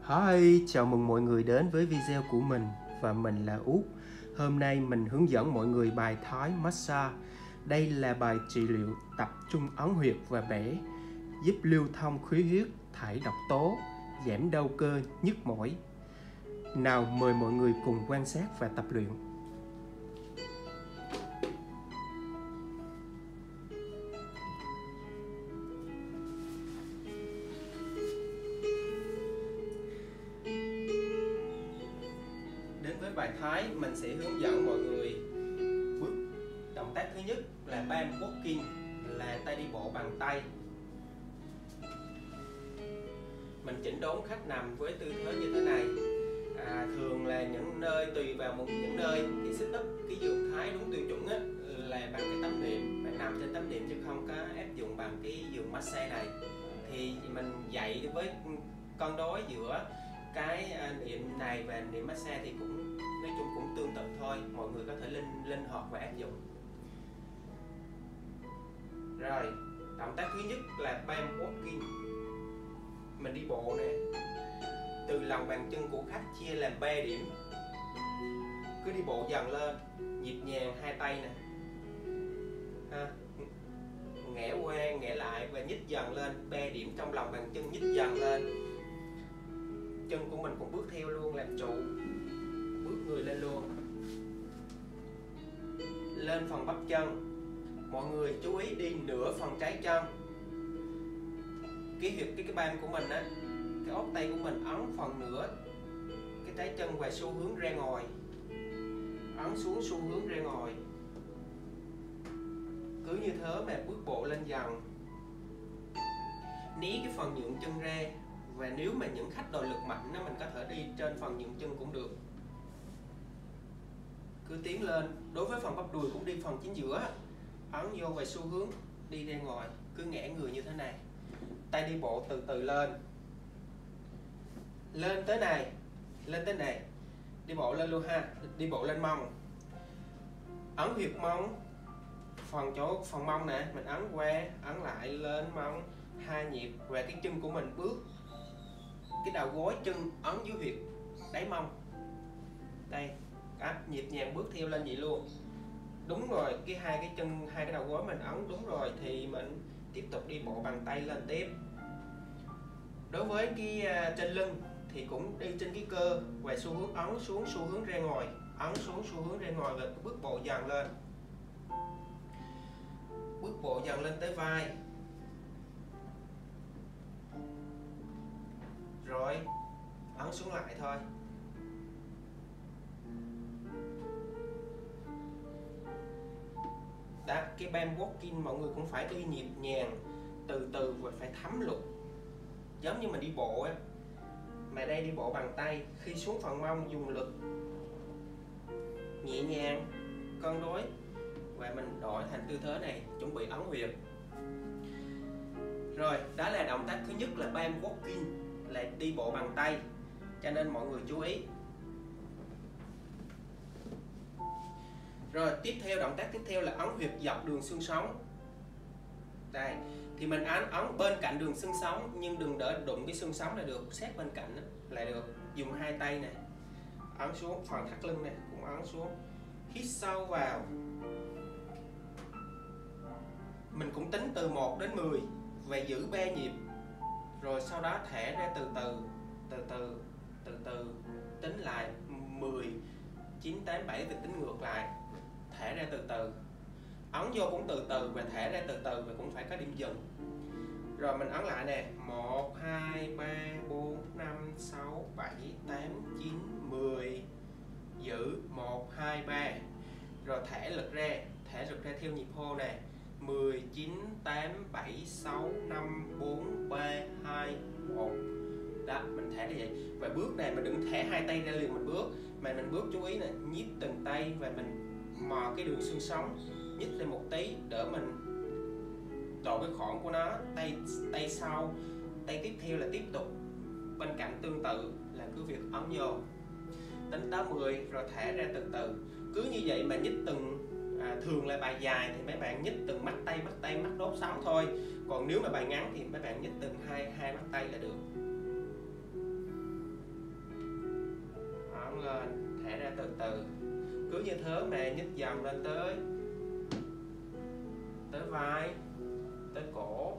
Hi, chào mừng mọi người đến với video của mình và mình là Út. Hôm nay mình hướng dẫn mọi người bài Thái Massage. Đây là bài trị liệu tập trung ấn huyệt và bẻ, giúp lưu thông khí huyết, thải độc tố, giảm đau cơ, nhức mỏi. Nào mời mọi người cùng quan sát và tập luyện. Đến với bài Thái, mình sẽ hướng dẫn mọi người bước động tác thứ nhất là bam walking, là tay đi bộ bằng tay. Mình chỉnh đốn khách nằm với tư thế như thế này. Thường là những nơi tùy vào những nơi cái setup, cái giường Thái đúng tiêu chuẩn á, là bằng cái tấm đệm, bạn nằm trên tấm đệm chứ không có áp dụng bằng cái giường massage này. Thì mình dạy với cân đối giữa cái niệm này và niệm massage thì cũng nói chung cũng tương tự thôi, mọi người có thể linh hoạt và áp dụng. Rồi, động tác thứ nhất là bam walking. Mình đi bộ nè, từ lòng bàn chân của khách chia làm 3 điểm, cứ đi bộ dần lên, nhịp nhàng hai tay nè, ngẻ qua ngẻ lại và nhích dần lên, 3 điểm trong lòng bàn chân, nhích dần lên. Chân của mình cũng bước theo luôn, làm trụ, bước người lên luôn. Lên phần bắp chân, mọi người chú ý đi nửa phần trái chân. Cái bam của mình á, cái ốp tay của mình ấn phần nửa cái trái chân và xu hướng ra ngoài, ấn xuống xu hướng ra ngoài. Cứ như thế mà bước bộ lên dần, né cái phần nhượng chân ra. Và nếu mà những khách đòi lực mạnh đó, mình có thể đi trên phần nhượng chân cũng được. Cứ tiến lên, đối với phần bắp đùi cũng đi phần chính giữa, ấn vô và xu hướng đi ra ngoài, cứ ngã người như thế này. Tay đi bộ từ từ lên, lên tới này, đi bộ lên luôn ha, đi bộ lên mông, ấn huyệt mông, phần mông nè, mình ấn qua, ấn lại, lên mông 2 nhịp. Và cái chân của mình bước, cái đầu gối chân ấn dưới huyệt đáy mông đây, nhịp nhàng bước theo lên vậy luôn. Đúng rồi, hai cái đầu gối mình ấn đúng rồi thì mình tiếp tục đi bộ bằng tay lên tiếp. Đối với cái trên lưng thì cũng đi trên cái cơ và xu hướng ấn xuống, xu hướng ra ngoài, ấn xuống, xu hướng ra ngoài và bước bộ dần lên, bước bộ dần lên tới vai, rồi ấn xuống lại thôi. Đó, cái bam walking mọi người cũng phải đi nhịp nhàng, từ từ và phải thấm luật, giống như mình đi bộ á. Mà đây đi bộ bằng tay, khi xuống phần mông dùng lực nhẹ nhàng, cân đối và mình đổi thành tư thế này, chuẩn bị ấn huyệt. Rồi, đó là động tác thứ nhất là bam walking, là đi bộ bằng tay, cho nên mọi người chú ý. Rồi tiếp theo, động tác tiếp theo là ấn huyệt dọc đường xương sống. Đây, thì mình ấn bên cạnh đường xương sống, nhưng đừng để đụng cái xương sống là được, sát bên cạnh là được. Dùng hai tay này, ấn xuống phần thắt lưng này, cũng ấn xuống. Hít sâu vào. Mình cũng tính từ 1 đến 10 và giữ 3 nhịp. Rồi sau đó thả ra từ từ, tính lại 10, 9, 8, 7 thì tính ngược lại. Thả ra từ từ, ấn vô cũng từ từ và thả ra từ từ và cũng phải có điểm dừng. Rồi mình ấn lại nè, 1, 2, 3, 4, 5, 6, 7, 8, 9, 10. Giữ 1, 2, 3. Rồi thả lực ra theo nhịp hô nè, 10, 9, 8, 7, 6, 5, 4, 3, 2, 1. Đó, mình thả như vậy. Và bước này mình đừng thả hai tay ra liền mình bước, mà mình bước chú ý nè, nhích từng tay và mình mò cái đường xương sống, nhích lên một tí để mình độ cái khoảng của nó. Tay sau, tay tiếp theo là tiếp tục bên cạnh tương tự, là cứ việc ấn vô, tính tới 10 rồi thả ra từ từ. Cứ như vậy mà nhích từng, thường là bài dài thì mấy bạn nhích từng mắt tay, mắt đốt sống thôi. Còn nếu mà bài ngắn thì mấy bạn nhích từng hai mắt tay là được. từ. Cứ như thế mà nhích dần lên tới vai, tới cổ.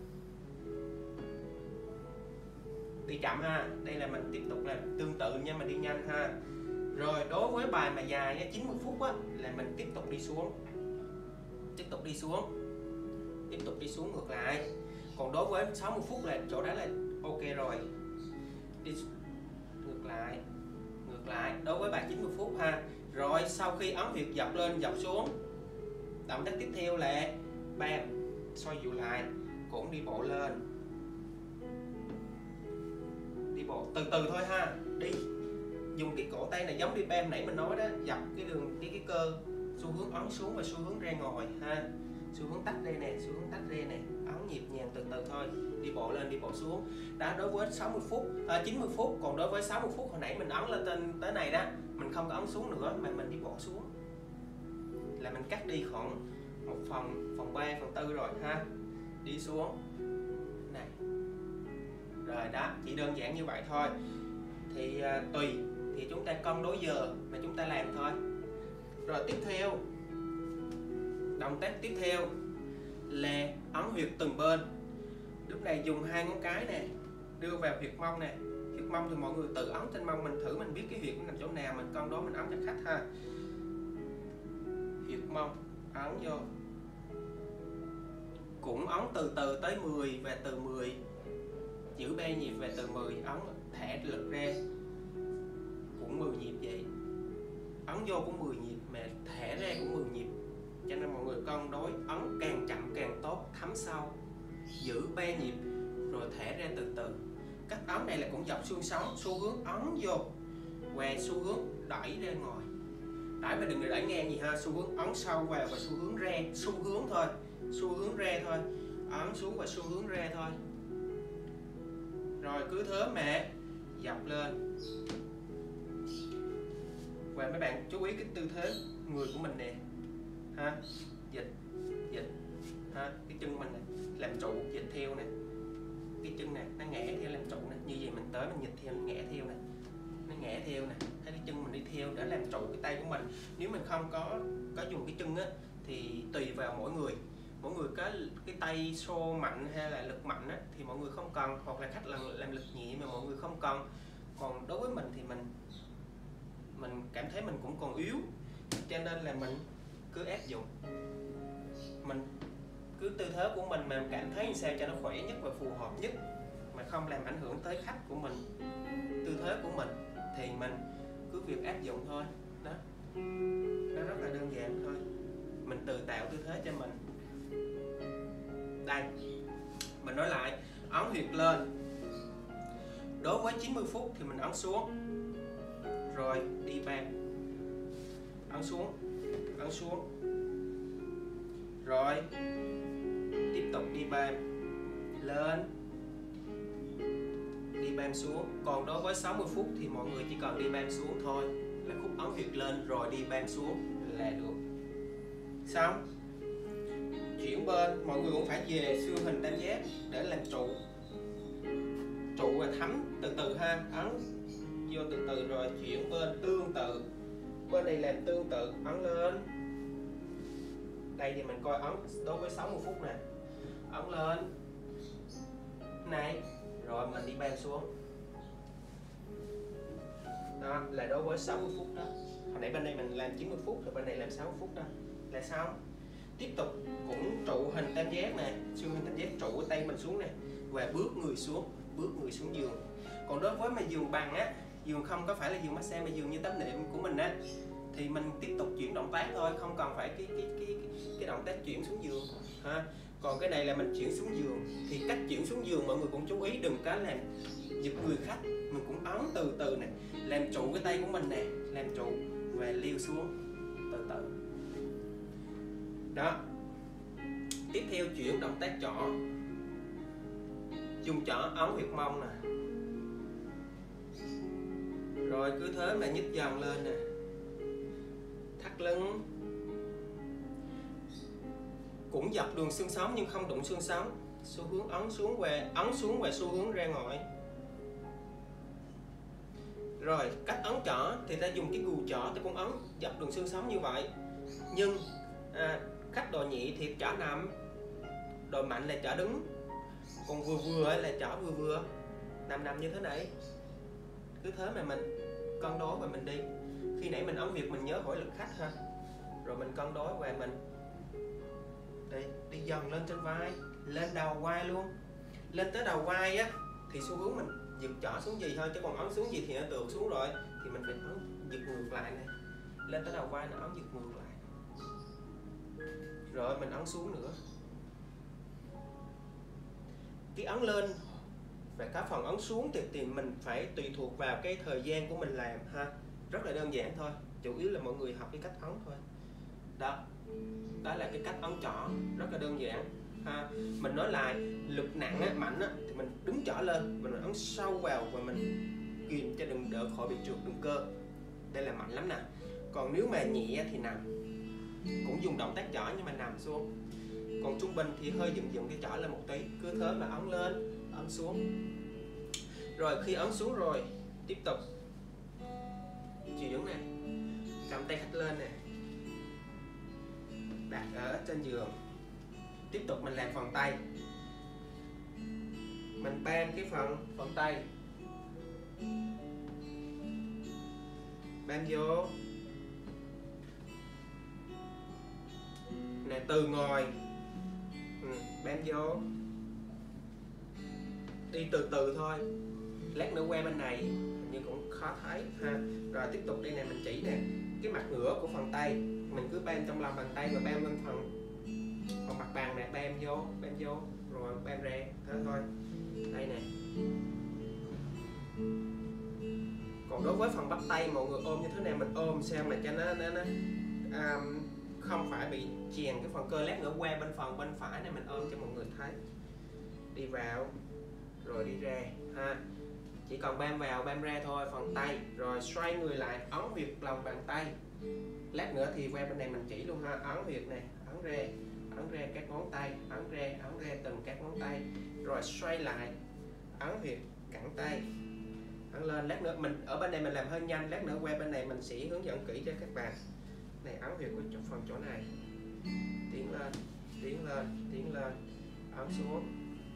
Đi chậm ha, đây là mình tiếp tục làm tương tự nha, mình đi nhanh ha. Rồi đối với bài mà dài 90 phút á, là mình tiếp tục đi xuống, tiếp tục đi xuống ngược lại. Còn đối với 60 phút là chỗ đó là ok rồi. Đi ngược lại đối với bài 90 phút ha. Rồi sau khi ấn huyệt dọc lên dọc xuống, động tác tiếp theo là bam, xoay dịu lại, cũng đi bộ lên, đi bộ từ từ thôi ha. Đi dùng cái cổ tay này giống đi bam nãy mình nói đó, dọc cái đường cái cơ, xu hướng ấn xuống và xu hướng ra ngồi ha, xu hướng tách ra nè, xu hướng tách ra nè, ấn nhịp nhàng từ từ thôi, đi bộ lên đi bộ xuống. Đó đối với 60 phút 90 phút. Còn đối với 60 phút hồi nãy mình ấn lên tới này đó, mình không có ấn xuống nữa mà mình đi bộ xuống, là mình cắt đi khoảng 1/3/4 rồi ha. Đi xuống này. Rồi đó, chỉ đơn giản như vậy thôi. Thì tùy thì chúng ta cân đối giờ mà chúng ta làm thôi. Rồi tiếp theo, động tác tiếp theo là ấn huyệt từng bên. Lúc này dùng 2 ngón cái nè, đưa vào huyệt mông nè. Huyệt mông thì mọi người tự ấn trên mông mình thử, mình biết cái huyệt nằm chỗ nào, mình cân đối mình ấn cho khách ha. Huyệt mông ấn vô, cũng ấn từ từ tới 10 và từ 10 giữ 3 nhịp và từ 10 ấn thả lực ra cũng 10 nhịp vậy. Ấn vô cũng 10 nhịp mà thả ra cũng 10 nhịp. Cho nên mọi người cân đối, ấn càng chậm càng tốt, thấm sâu, giữ 3 nhịp rồi thả ra từ từ. Cách ấn này là cũng dọc xương sống, xu hướng ấn vô và xu hướng đẩy ra ngoài. Đẩy mà đừng đẩy ngang gì ha, xu hướng ấn sâu vào và xu hướng ra, xu hướng thôi, xu hướng ra thôi, ấn xuống và xu hướng ra thôi. Rồi cứ thế mà dọc lên. Và mấy bạn chú ý cái tư thế người của mình nè ha, dịch ha, cái chân mình này làm trụ dịch theo nè, cái chân này nó ngã theo làm trụ nè, như vậy mình tới mình dịch theo nó ngã theo nè, nó ngã theo nè, thấy cái chân mình đi theo để làm trụ cái tay của mình. Nếu mình không có dùng cái chân á thì tùy vào mỗi người có cái tay xô mạnh hay là lực mạnh á thì mọi người không cần, hoặc là khách làm lực nhẹ mà mọi người không cần. Còn đối với mình thì mình cảm thấy mình cũng còn yếu, cho nên là mình cứ áp dụng, mình cứ tư thế của mình mà cảm thấy sao cho nó khỏe nhất và phù hợp nhất mà không làm ảnh hưởng tới khách của mình, tư thế của mình thì mình cứ việc áp dụng thôi. Đó, nó rất là đơn giản thôi, mình tự tạo tư thế cho mình. Đây, mình nói lại, ấn huyệt lên. Đối với 90 phút thì mình ấn xuống, rồi đi bam, ấn xuống, rồi tiếp tục đi bam lên, đi bam xuống. Còn đối với 60 phút thì mọi người chỉ cần đi bam xuống thôi, là khúc ấn huyệt lên rồi đi bam xuống là được. Xong chuyển bên, mọi người cũng phải về xương hình tam giác để làm trụ và thấm từ từ ha, ấn vô từ từ rồi chuyển bên tương tự, bên này làm tương tự, ấn lên. Đây thì mình coi ấn đối với 60 phút nè, ấn lên này rồi mình đi bam xuống. Đó là đối với 60 phút đó. Hồi nãy bên đây mình làm 90 phút rồi bên này làm 60 phút đó là xong. Tiếp tục cũng trụ hình tam giác nè, xương hình tam giác trụ cái tay mình xuống nè và bước người xuống giường. Còn đối với mà giường bằng á, giường không có phải là giường massage mà giường như tấm nệm của mình á, thì mình tiếp tục chuyển động tác thôi, không cần phải cái động tác chuyển xuống giường ha. Còn cái này là mình chuyển xuống giường, thì cách chuyển xuống giường mọi người cũng chú ý đừng có làm giật người khách, mình cũng ấn từ từ nè, làm trụ cái tay của mình nè, làm trụ và leo xuống từ từ. Đó. Tiếp theo chuyển động tác trỏ, dùng trỏ ấn huyệt mông nè, rồi cứ thế mà nhích dần lên nè, thắt lưng, cũng dọc đường xương sống nhưng không đụng xương sống, xu hướng ấn xuống và xu hướng ra ngoài. Rồi cách ấn chỏ thì ta dùng cái cùi chỏ ta cũng ấn dọc đường xương sống như vậy. Nhưng khách độ nhị thì chỏ nằm, độ mạnh là chỏ đứng, còn vừa vừa là chỏ vừa vừa nằm như thế này. Cứ thế mà mình cân đối và mình đi. Khi nãy mình ấn huyệt mình nhớ hỏi lực khách ha, rồi mình cân đối và mình đi dần lên trên vai, lên đầu vai luôn. Lên tới đầu vai á thì xu hướng mình giật chỏ xuống gì thôi, chứ còn ấn xuống gì thì nó tụt xuống rồi, thì mình phải ấn giật ngược lại này. Lên tới đầu vai nó ấn giật ngược lại, rồi mình ấn xuống nữa. Cái ấn lên và cái phần ấn xuống thì mình phải tùy thuộc vào cái thời gian của mình làm ha. Rất là đơn giản thôi, chủ yếu là mọi người học cái cách ấn thôi. Đó là cái cách ấn chỏ rất là đơn giản ha. Mình nói lại, lực nặng á, mạnh á, thì mình đứng chỏ lên và mình ấn sâu vào và mình kìm cho đừng đỡ khỏi bị trượt đường cơ. Đây là mạnh lắm nè. Còn nếu mà nhẹ thì nằm, cũng dùng động tác chỏ nhưng mà nằm xuống. Còn trung bình thì hơi dựng cái chỏ lên một tí, cứ thế mà ấn lên, ấn xuống. Rồi khi ấn xuống rồi, tiếp tục chỉ đứng này, cầm tay khách lên nè, đặt ở trên giường. Tiếp tục mình làm phần tay, mình bam cái phần tay, bam vô nè, từ ngồi bam vô, đi từ từ thôi. Lát nữa qua bên này nhưng cũng khó thấy ha. Rồi tiếp tục đây nè, mình chỉ nè, cái mặt ngửa của phần tay mình cứ bam trong lòng bàn tay và bam lên phần mặt bàn nè, bam vô rồi bam ra, thế thôi. Đây nè. Còn đối với phần bắp tay mọi người ôm như thế nào mình ôm sao mà cho nó không phải bị chèn cái phần cơ. Lát nữa qua bên phải này mình ôm cho mọi người thấy. Đi vào rồi đi ra ha. Chỉ còn bam vào bam ra thôi phần tay. Rồi xoay người lại, ấn huyệt lòng bàn tay. Lát nữa thì qua bên này mình chỉ luôn ha. Ấn huyệt này, ấn ra các ngón tay, ấn ra từng các ngón tay. Rồi xoay lại, ấn huyệt cẳng tay, ấn lên. Lát nữa mình ở bên này mình làm hơi nhanh, lát nữa qua bên này mình sẽ hướng dẫn kỹ cho các bạn. Này, ấn huyệt của phần chỗ này, tiến lên, ấn xuống,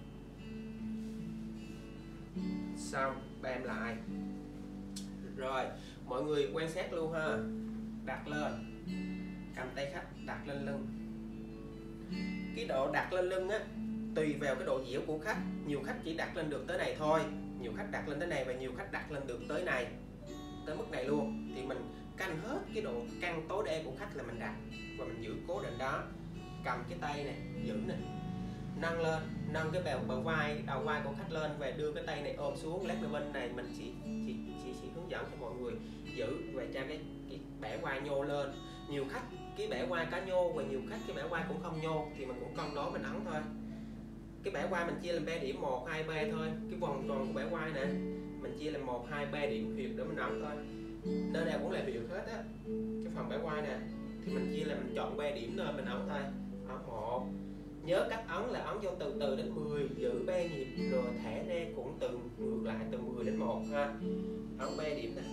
xong bam lại. Rồi mọi người quan sát luôn ha. Đặt lên, cầm tay khách đặt lên lưng. Cái độ đặt lên lưng á tùy vào cái độ dẻo của khách. Nhiều khách chỉ đặt lên được tới này thôi, nhiều khách đặt lên tới này, và nhiều khách đặt lên được tới này, tới mức này luôn. Thì mình canh hết cái độ căng tối đa của khách là mình đặt và mình giữ cố định đó. Cầm cái tay này giữ nè, nâng lên, nâng cái bờ vai, đầu vai của khách lên và đưa cái tay này ôm xuống. Lát nữa bên này mình chỉ hướng dẫn cho mọi người giữ và cho cái bẻ vai nhô lên. Nhiều khách cái bẻ vai có nhô và nhiều khách cái bẻ vai cũng không nhô, thì mình cũng cân đối mình ấn thôi. Cái bẻ vai mình chia làm 3 điểm, 1, 2, 3 thôi. Cái vòng tròn của bẻ vai nè mình chia làm 1, 2, 3 điểm huyệt để mình ấn thôi. Nơi nào cũng là huyệt hết á. Cái phần bẻ vai nè thì mình chia là mình chọn 3 điểm thôi mình ấn thôi. Ấn 1. Nhớ cách ấn là ấn vô từ từ đến 10, giữ 3 nhịp rồi thả ra cũng từ ngược lại từ 10 đến 1 ha. Ấn 3 điểm nè.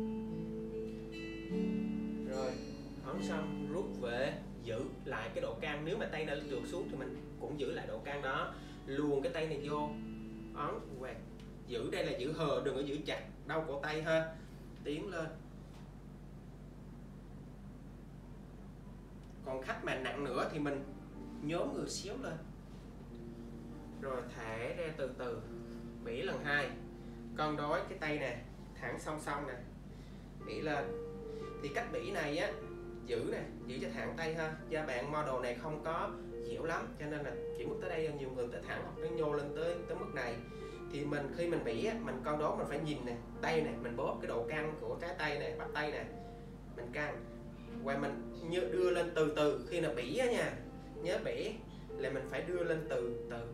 Rồi ấn xong rút về, giữ lại cái độ căng. Nếu mà tay này trượt xuống thì mình cũng giữ lại độ căng đó. Luồn cái tay này vô, ấn và giữ. Đây là giữ hờ, đừng có giữ chặt đau cổ tay ha. Tiến lên. Còn khách mà nặng nữa thì mình nhóm người xéo lên, rồi thả ra từ từ, bỉ lần 2. Cân đối cái tay nè, thẳng song song nè, bỉ lên. Thì cách bỉ này á, giữ nè, giữ cho thẳng tay ha. Do bạn model này không có dẻo lắm cho nên là chỉ mức tới đây, nhiều người tới thẳng hoặc nó nhô lên tới mức này. Thì mình khi mình bỉ á, mình cân đối mình phải nhìn nè, tay nè, mình bóp cái độ căng của cái tay nè, bắp tay nè, mình căng và mình như đưa lên từ từ. Khi nào bỉ á nha, nhớ bỉ là mình phải đưa lên từ từ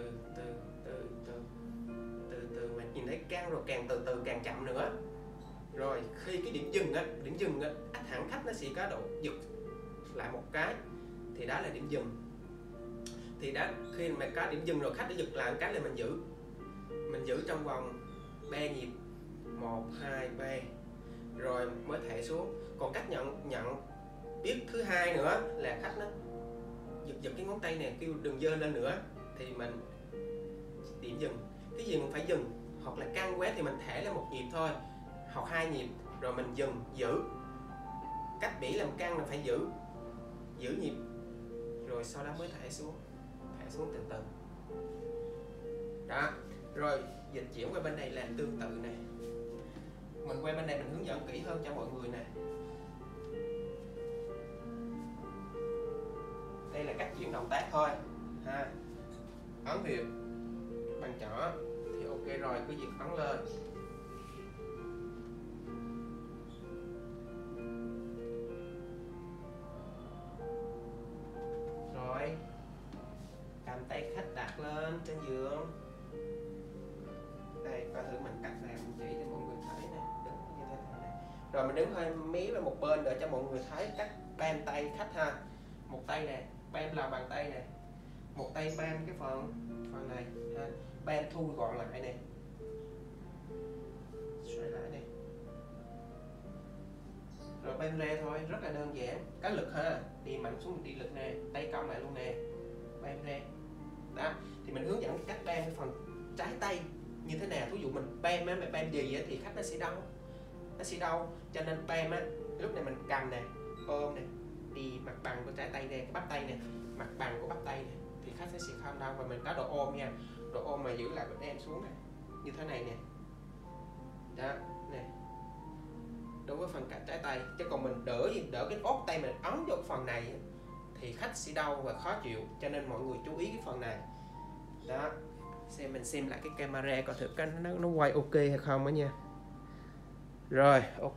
mình nhìn thấy căng rồi càng từ từ càng chậm nữa. Rồi khi cái điểm dừng á thẳng khách nó sẽ có độ giật lại một cái, thì đó là điểm dừng. Thì đó, khi mà có điểm dừng rồi khách đã giật lại một cái là mình giữ trong vòng 3 nhịp, 1 2 3 rồi mới thả xuống. Còn cách nhận biết thứ hai nữa là khách nó giật cái ngón tay này kêu đừng giơ lên nữa thì mình điểm dừng. Cái gì mình phải dừng, hoặc là căng quá thì mình thả lên 1 nhịp thôi hoặc 2 nhịp rồi mình dừng giữ. Cách bỉ làm căng là phải giữ nhịp rồi sau đó mới thả xuống từ từ. Đó, rồi dịch chuyển qua bên này làm tương tự nè. Mình qua bên này mình hướng dẫn kỹ hơn cho mọi người nè. Đây là cách chuyển động tác thôi ha. Ấn huyệt bằng chỏ thì ok rồi, cứ việc ấn lên. Rồi cầm tay khách đặt lên trên giường. Đây, coi thử mình cách làm mình chỉ cho mọi người thấy nè, đứng như thế này. Rồi mình đứng hơi mí về một bên để cho mọi người thấy cách bam tay khách ha. Một tay nè, bam lòng bàn tay nè, một tay bam cái phần này ha, bam thu gọn lại nè, xoay lại nè, rồi bam ra thôi, rất là đơn giản. Có lực ha, đi mạnh xuống đi lực nè, tay cong lại luôn nè, bam ra. Đó, thì mình hướng dẫn cách bam cái phần trái tay như thế nào. Ví dụ mình bam á, mà bam gì á thì khách nó sẽ đau, cho nên bam á lúc này mình cầm nè, ôm nè, đi mặt bằng của trái tay nè, cái bắp tay nè, mặt bằng của bắp tay nè thì khách sẽ không đau. Và mình có độ ôm nha, độ ôm mà giữ lại mình đem xuống nè, như thế này nè. Đó nè, đối với phần cạnh trái tay. Chứ còn mình đỡ cái ốt tay mình ấn vô phần này thì khách sẽ đau và khó chịu, cho nên mọi người chú ý cái phần này. Đó, mình xem lại cái camera coi thử cái nó quay ok hay không đó nha. Rồi ok,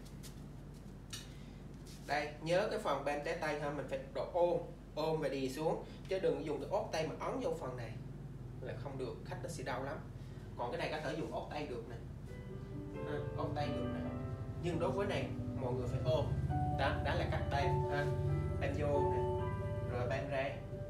đây nhớ cái phần bên trái tay ha, mình phải độ ôm và đi xuống, chứ đừng dùng cái ốt tay mà ấn vô phần này là không được, khách nó sẽ đau lắm. Còn cái này có thể dùng ốt tay được nè, ốt tay được nè, nhưng đối với này mọi người phải ôm. Đó là cách bam ha, bam vô nè, rồi bam ra,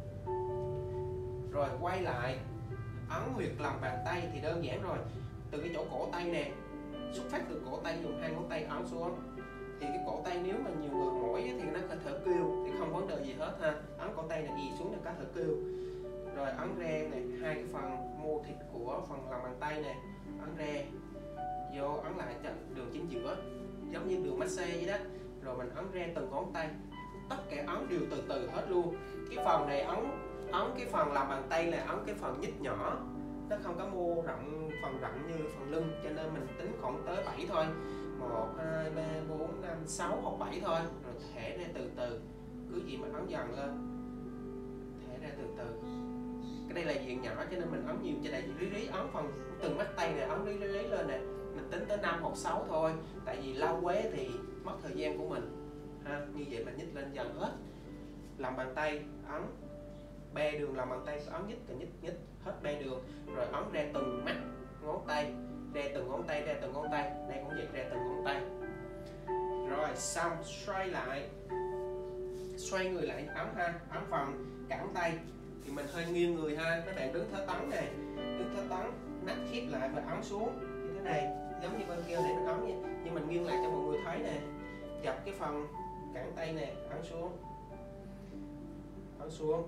rồi quay lại ấn huyệt lòng bàn tay thì đơn giản rồi. Từ cái chỗ cổ tay nè, xuất phát từ cổ tay dùng 2 ngón tay ấn xuống. Thì cái cổ tay nếu mà nhiều người mỏi thì nó có thể kêu thì không vấn đề gì hết ha. Ấn cổ tay là gì xuống là có thể kêu. Rồi ấn ra này, 2 cái phần mô thịt của phần lòng bàn tay nè, ấn ra vô, ấn lại cho đường chính giữa giống như đường massage vậy đó. Rồi mình ấn ra từng ngón tay, tất cả ấn đều từ từ hết luôn. Cái phần này ấn cái phần lòng bàn tay là ấn cái phần nhích nhỏ, nó không có mô rộng phần rộng như phần lưng, cho nên mình tính khoảng tới 7 thôi. 1 2 3 4 5 6 hoặc 7 thôi. Rồi thả ra từ từ, cứ gì mà ấn dần lên, thả ra từ từ. Cái đây là diện nhỏ cho nên mình ấn nhiều, cho nên lý ấn phần từng mắt tay này, ấn lý lên nè. Mình tính tới 5 hoặc 6 thôi, tại vì lâu quá thì mất thời gian của mình ha. Như vậy mình nhích lên dần hết lòng bàn tay, ấn 3 đường lòng bàn tay, ấn nhích hết 3 đường, rồi ấn ra từng mắt ngón tay, ra từng ngón tay, đây cũng vậy, ra từng ngón tay. Rồi xong xoay lại, xoay người lại ấn ha, ấn phần cẳng tay thì mình hơi nghiêng người ha. Các bạn đứng thế tấn này, đứng thế tấn, nách khép lại và ấn xuống như thế này, giống như bên kia để mình ấn vậy. Nhưng mình nghiêng lại cho mọi người thấy nè, dập cái phần cẳng tay nè, ấn xuống, ấn xuống,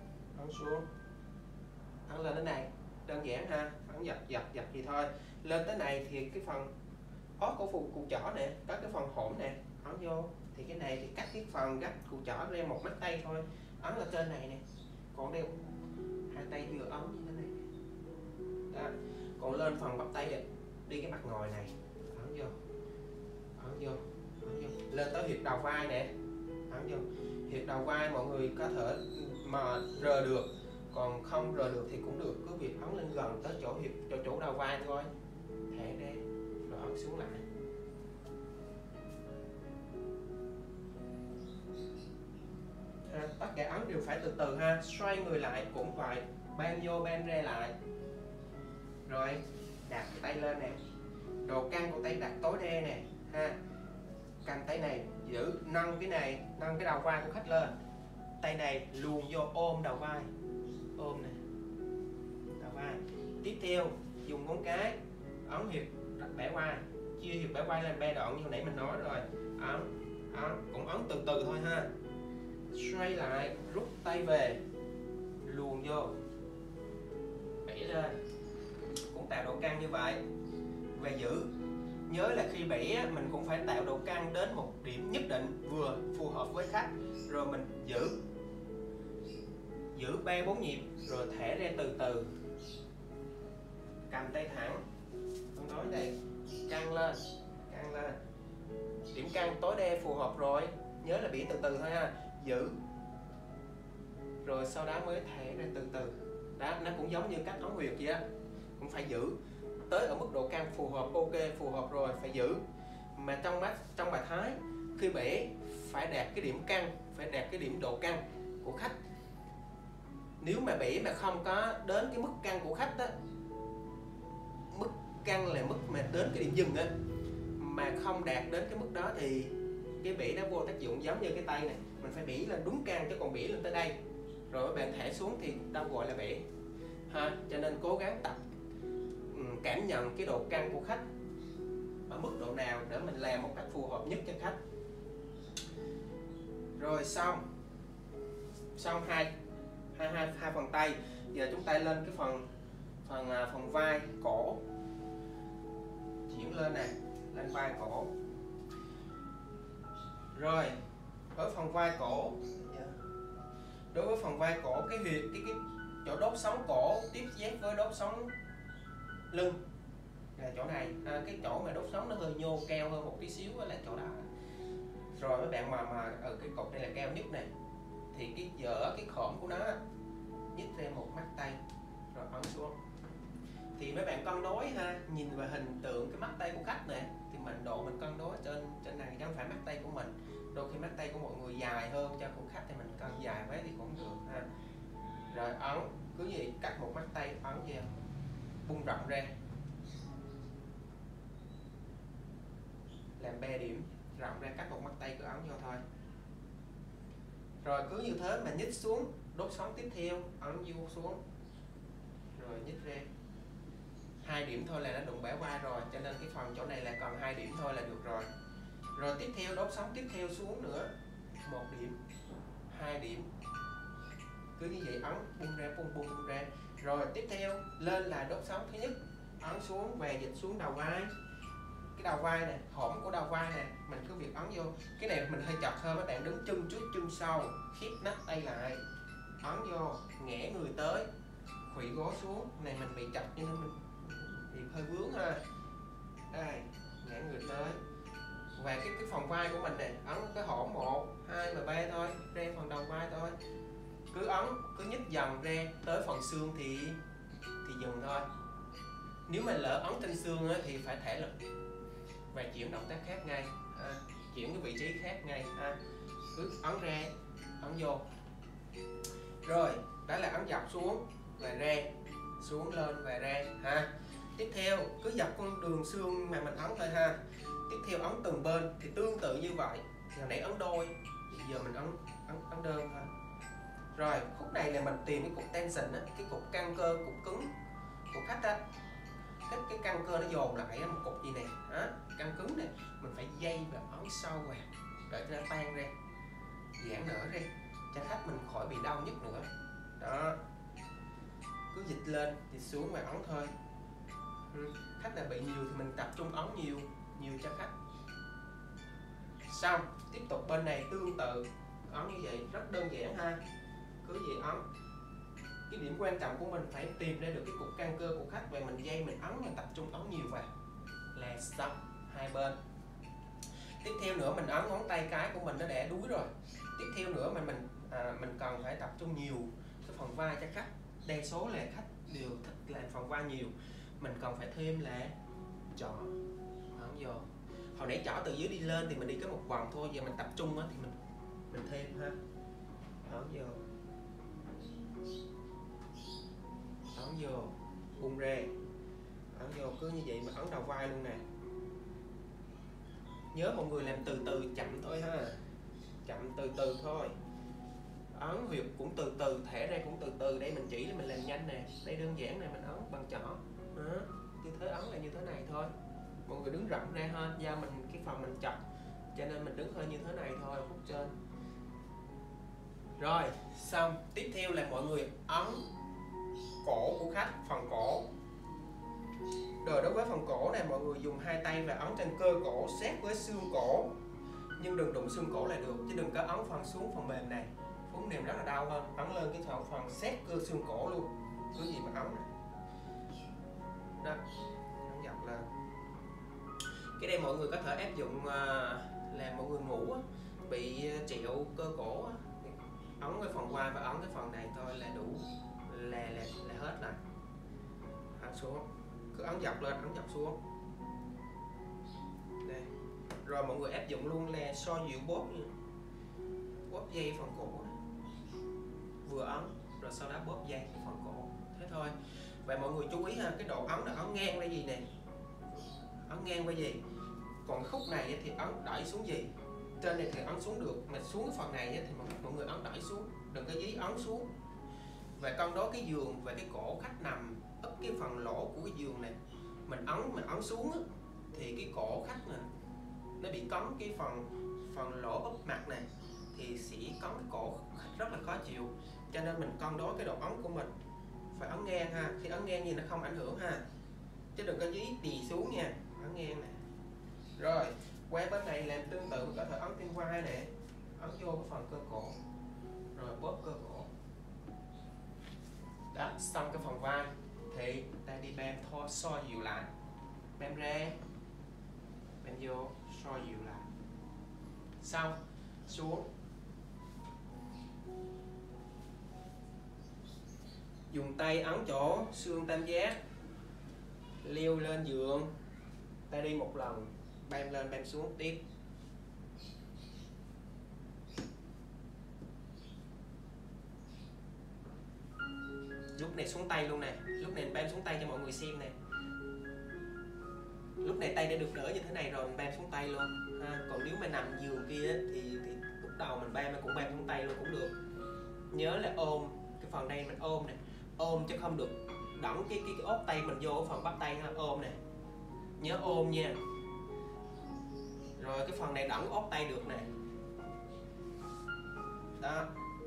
ấn lên đến này, đơn giản ha, ấn dập gì thôi. Lên tới này thì cái phần ốt của cụ chỏ nè, có cái phần hõm nè, ấn vô. Thì cái này thì cắt cái phần gấp cụ chỏ ra một mắt tay thôi, ấn ở trên này nè. Còn đây 2 tay vừa ấn như thế này. Đó. Còn lên phần bắp tay đi cái mặt ngồi này, ấn vô. Lên tới huyệt đầu vai nè, ấn vô. Huyệt đầu vai mọi người có thể mà rờ được, còn không rờ được thì cũng được, cứ việc ấn lên gần tới chỗ đầu vai thôi, thả ra rồi ấn xuống lại. Tất cả ấn đều phải từ từ ha. Xoay người lại cũng vậy, ban vô ban ra lại. Rồi đặt cái tay lên nè, độ căng của tay đặt tối đa nè ha. Cầm tay này giữ, nâng cái này, nâng cái đầu vai của khách lên, tay này luồn vô ôm đầu vai, ôm nè đầu vai. Tiếp theo dùng ngón cái ấn huyệt bẻ quai, chia huyệt bẻ quai làm 3 đoạn như hồi nãy mình nói rồi. Ấn, cũng ấn từ từ thôi ha. Xoay lại, rút tay về, luồn vô, bẻ lên, cũng tạo độ căng như vậy. Về giữ, nhớ là khi bẻ mình cũng phải tạo độ căng đến một điểm nhất định vừa phù hợp với khách, rồi mình giữ 3-4 nhịp rồi thả ra từ từ, cầm tay thẳng, con nói đây, căng lên, điểm căng tối đa phù hợp rồi, nhớ là bẻ từ từ thôi ha, giữ rồi sau đó mới thả ra từ từ. Đó, nó cũng giống như cách ấn huyệt vậy á, cũng phải giữ tới ở mức độ căng phù hợp, ok phù hợp rồi phải giữ. Mà trong bài thái khi bẻ phải đạt cái điểm căng, phải đạt cái điểm độ căng của khách. Nếu mà bẻ mà không có đến cái mức căng của khách đó, mức căng là mức mà đến cái điểm dừng á, mà không đạt đến cái mức đó thì cái bẻ nó vô tác dụng. Giống như cái tay này, mình phải bẻ lên đúng căng, chứ còn bẻ lên tới đây rồi các bạn thả xuống thì đâu gọi là bẻ ha. Cho nên cố gắng tập cảm nhận cái độ căng của khách ở mức độ nào để mình làm một cách phù hợp nhất cho khách. Rồi xong hai phần tay. Giờ chúng ta lên cái phần vai cổ, chuyển lên nè, lên vai cổ. Rồi với phần vai cổ, đối với phần vai cổ, cái huyệt cái chỗ đốt sống cổ tiếp giáp với đốt sống lưng là chỗ này, cái chỗ mà đốt sống nó hơi nhô cao hơn một tí xíu là chỗ đó. Rồi mấy bạn mà ở cái cột này là cao nhất này, thì cái dở cái khổm của nó nhích ra một mắt tay rồi ấn xuống. Thì mấy bạn cân đối ha, nhìn vào hình tượng cái mắt tay của khách này thì mình cân đối trên này chứ không phải mắt tay của mình. Đôi khi mắt tay của mọi người dài hơn, cho của khách thì mình cân dài quá thì cũng được ha. Rồi ấn cứ gì cắt một mắt tay ấn vào, bung rộng ra làm 3 điểm, rộng ra cắt một mắt tay cứ ấn vô thôi. Rồi cứ như thế mà nhích xuống đốt sống tiếp theo, ấn vô xuống rồi nhích ra 2 điểm thôi là nó đụng bẻ vai rồi, cho nên cái phần chỗ này là còn 2 điểm thôi là được rồi. Rồi tiếp theo đốt sống tiếp theo xuống nữa 1 điểm, 2 điểm, cứ như vậy ấn bung ra bung ra. Rồi tiếp theo lên là đốt sống thứ nhất, ấn xuống về dịch xuống đầu vai, cái đầu vai này, hõm của đầu vai này mình cứ việc ấn vô. Cái này mình hơi chật hơn, các bạn đứng chân trước chân sau, khép nách tay lại, ấn vô, ngẽ người tới, khuỵu gối xuống. Này mình bị chật cho nên mình bị hơi vướng ha. Đây, ngã người tới. Và cái phần vai của mình này, ấn cái hõm 1, 2 và 3 thôi, ra phần đầu vai thôi. Cứ ấn, cứ nhích dần ra tới phần xương thì dừng thôi. Nếu mà lỡ ấn trên xương thì phải thả lực và chuyển động tác khác ngay, chuyển cái vị trí khác ngay ha. Cứ ấn ra, ấn vô. Rồi, đó là ấn dọc xuống và ra, xuống lên và ra ha. Tiếp theo cứ dọc con đường xương mà mình ấn thôi ha. Tiếp theo ấn từng bên thì tương tự như vậy. Hồi nãy ấn đôi, giờ mình ấn đơn thôi. Rồi khúc này là mình tìm cái cục tension á, cái cục căng cơ, cục cứng của khách á. Cái căng cơ nó dồn lại một cục gì nè, căng cứng này mình phải dây và ấn sâu vào để cho nó tan ra, giãn nở ra cho khách mình khỏi bị đau nhức nữa. Đó, cứ dịch lên dịch xuống và ấn thôi. Khách là bị nhiều thì mình tập trung ấn nhiều cho khách. Xong tiếp tục bên này tương tự, ấn như vậy rất đơn giản ha. Cứ gì ấn. Cái điểm quan trọng của mình phải tìm ra được cái cục căng cơ của khách và mình dây mình ấn, mình tập trung ấn nhiều vào là xong hai bên. Tiếp theo nữa mình ấn ngón tay cái của mình nó đã đuối rồi. Tiếp theo nữa mà mình cần phải tập trung nhiều cái phần vai cho khách. Đa số là khách đều thích làm phần vai nhiều. Mình cần phải thêm là chỏ, ấn vô. Hồi nãy chỏ từ dưới đi lên thì mình đi có một vòng thôi, giờ mình tập trung thì mình thêm ha. Ấn vô, ấn vô, bung ra, ấn vô, cứ như vậy mà ấn đầu vai luôn nè. Nhớ mọi người làm từ từ chậm thôi ha, chậm từ từ thôi. Ấn huyệt cũng từ từ, thẻ ra cũng từ từ. Đây mình chỉ là mình làm nhanh nè, đây đơn giản này mình ấn bằng chỏ. Tư thế ấn là như thế này thôi. người đứng rộng ra hơn, do mình cái phần mình chặt cho nên mình đứng hơi như thế này thôi, khúc trên. Rồi xong, tiếp theo là mọi người ấn cổ của khách, phần cổ. Rồi đối với phần cổ này mọi người dùng hai tay và ấn trên cơ cổ sát với xương cổ, nhưng đừng đụng xương cổ là được, chứ đừng có ấn phần xuống phần mềm này, phần mềm rất là đau hơn. Ấn lên cái phần sát cơ xương cổ luôn, cứ gì mà ấn này. Đó, ấn dọc lên. Cái đây mọi người có thể áp dụng là mọi người ngủ bị trẹo cơ cổ, ấn cái phần vai và ấn cái phần này thôi là đủ, là hết rồi. Ấn xuống, cứ ấn dọc lên, ấn dọc xuống. Đây. Rồi mọi người áp dụng luôn là so dịu bóp nha. Bóp dây phần cổ này. Vừa ấn rồi sau đó bóp dây cái phần cổ. Thế thôi. Và mọi người chú ý ha, cái độ ấn là ấn ngang cái gì nè, ấn ngang cái gì. Còn khúc này thì ấn đẩy xuống gì. Trên này thì ấn xuống được, mà xuống phần này thì mọi người ấn đẩy xuống, đừng có dí ấn xuống. Và cân đối cái giường và cái cổ khách nằm ấp cái phần lỗ của cái giường này, mình ấn xuống á, thì cái cổ khách này nó bị cấn cái phần lỗ úp mặt này thì sẽ cấn cái cổ khách rất là khó chịu. Cho nên mình cân đối cái độ ấn của mình phải ấn ngang ha, khi ấn ngang gì nó không ảnh hưởng ha, chứ đừng có dí tì xuống nha, ấn ngang này. Rồi qua bên này làm tương tự, có thể ấn trên vai nè, ấn vô cái phần cơ cổ rồi bóp cơ cổ. Đó, xong cái phần vai thì ta đi bám thôi, so dịu lại, bám ra, bám vô, so dịu lại. Xong xuống, dùng tay ấn chỗ xương tam giác, leo lên giường, ta đi một lần, bám lên bám xuống tiếp. Lúc này xuống tay luôn nè, lúc này bám xuống tay cho mọi người xem nè. Lúc này tay đã được đỡ như thế này rồi, mình bám xuống tay luôn ha. Còn nếu mà nằm giường kia thì lúc đầu mình bám cũng bám xuống tay luôn cũng được. Nhớ là ôm cái phần đây, mình ôm nè, ôm chứ không được đẩng cái ốp tay mình vô phần bắp tay ha, ôm nè, nhớ ôm nha. Rồi cái phần này đẩng ốp tay được nè. Đó.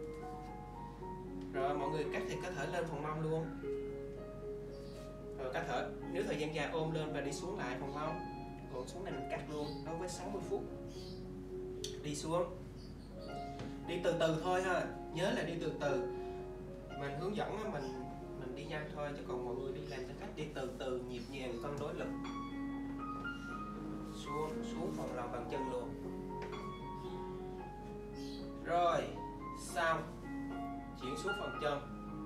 Rồi mọi người cắt thì có thể lên phần mông luôn. Rồi có thể nếu thời gian dài ôm lên và đi xuống lại phần mông. Còn xuống này mình cắt luôn đối với 60 phút. Đi xuống. Đi từ từ thôi ha, nhớ là đi từ từ. Mình hướng dẫn mình đi nhanh thôi, chứ còn mọi người đi làm theo cách đi từ từ, nhịp nhàng, cân đối lực. Xuống phần lòng bàn chân luôn. Rồi xong, chuyển xuống phần chân,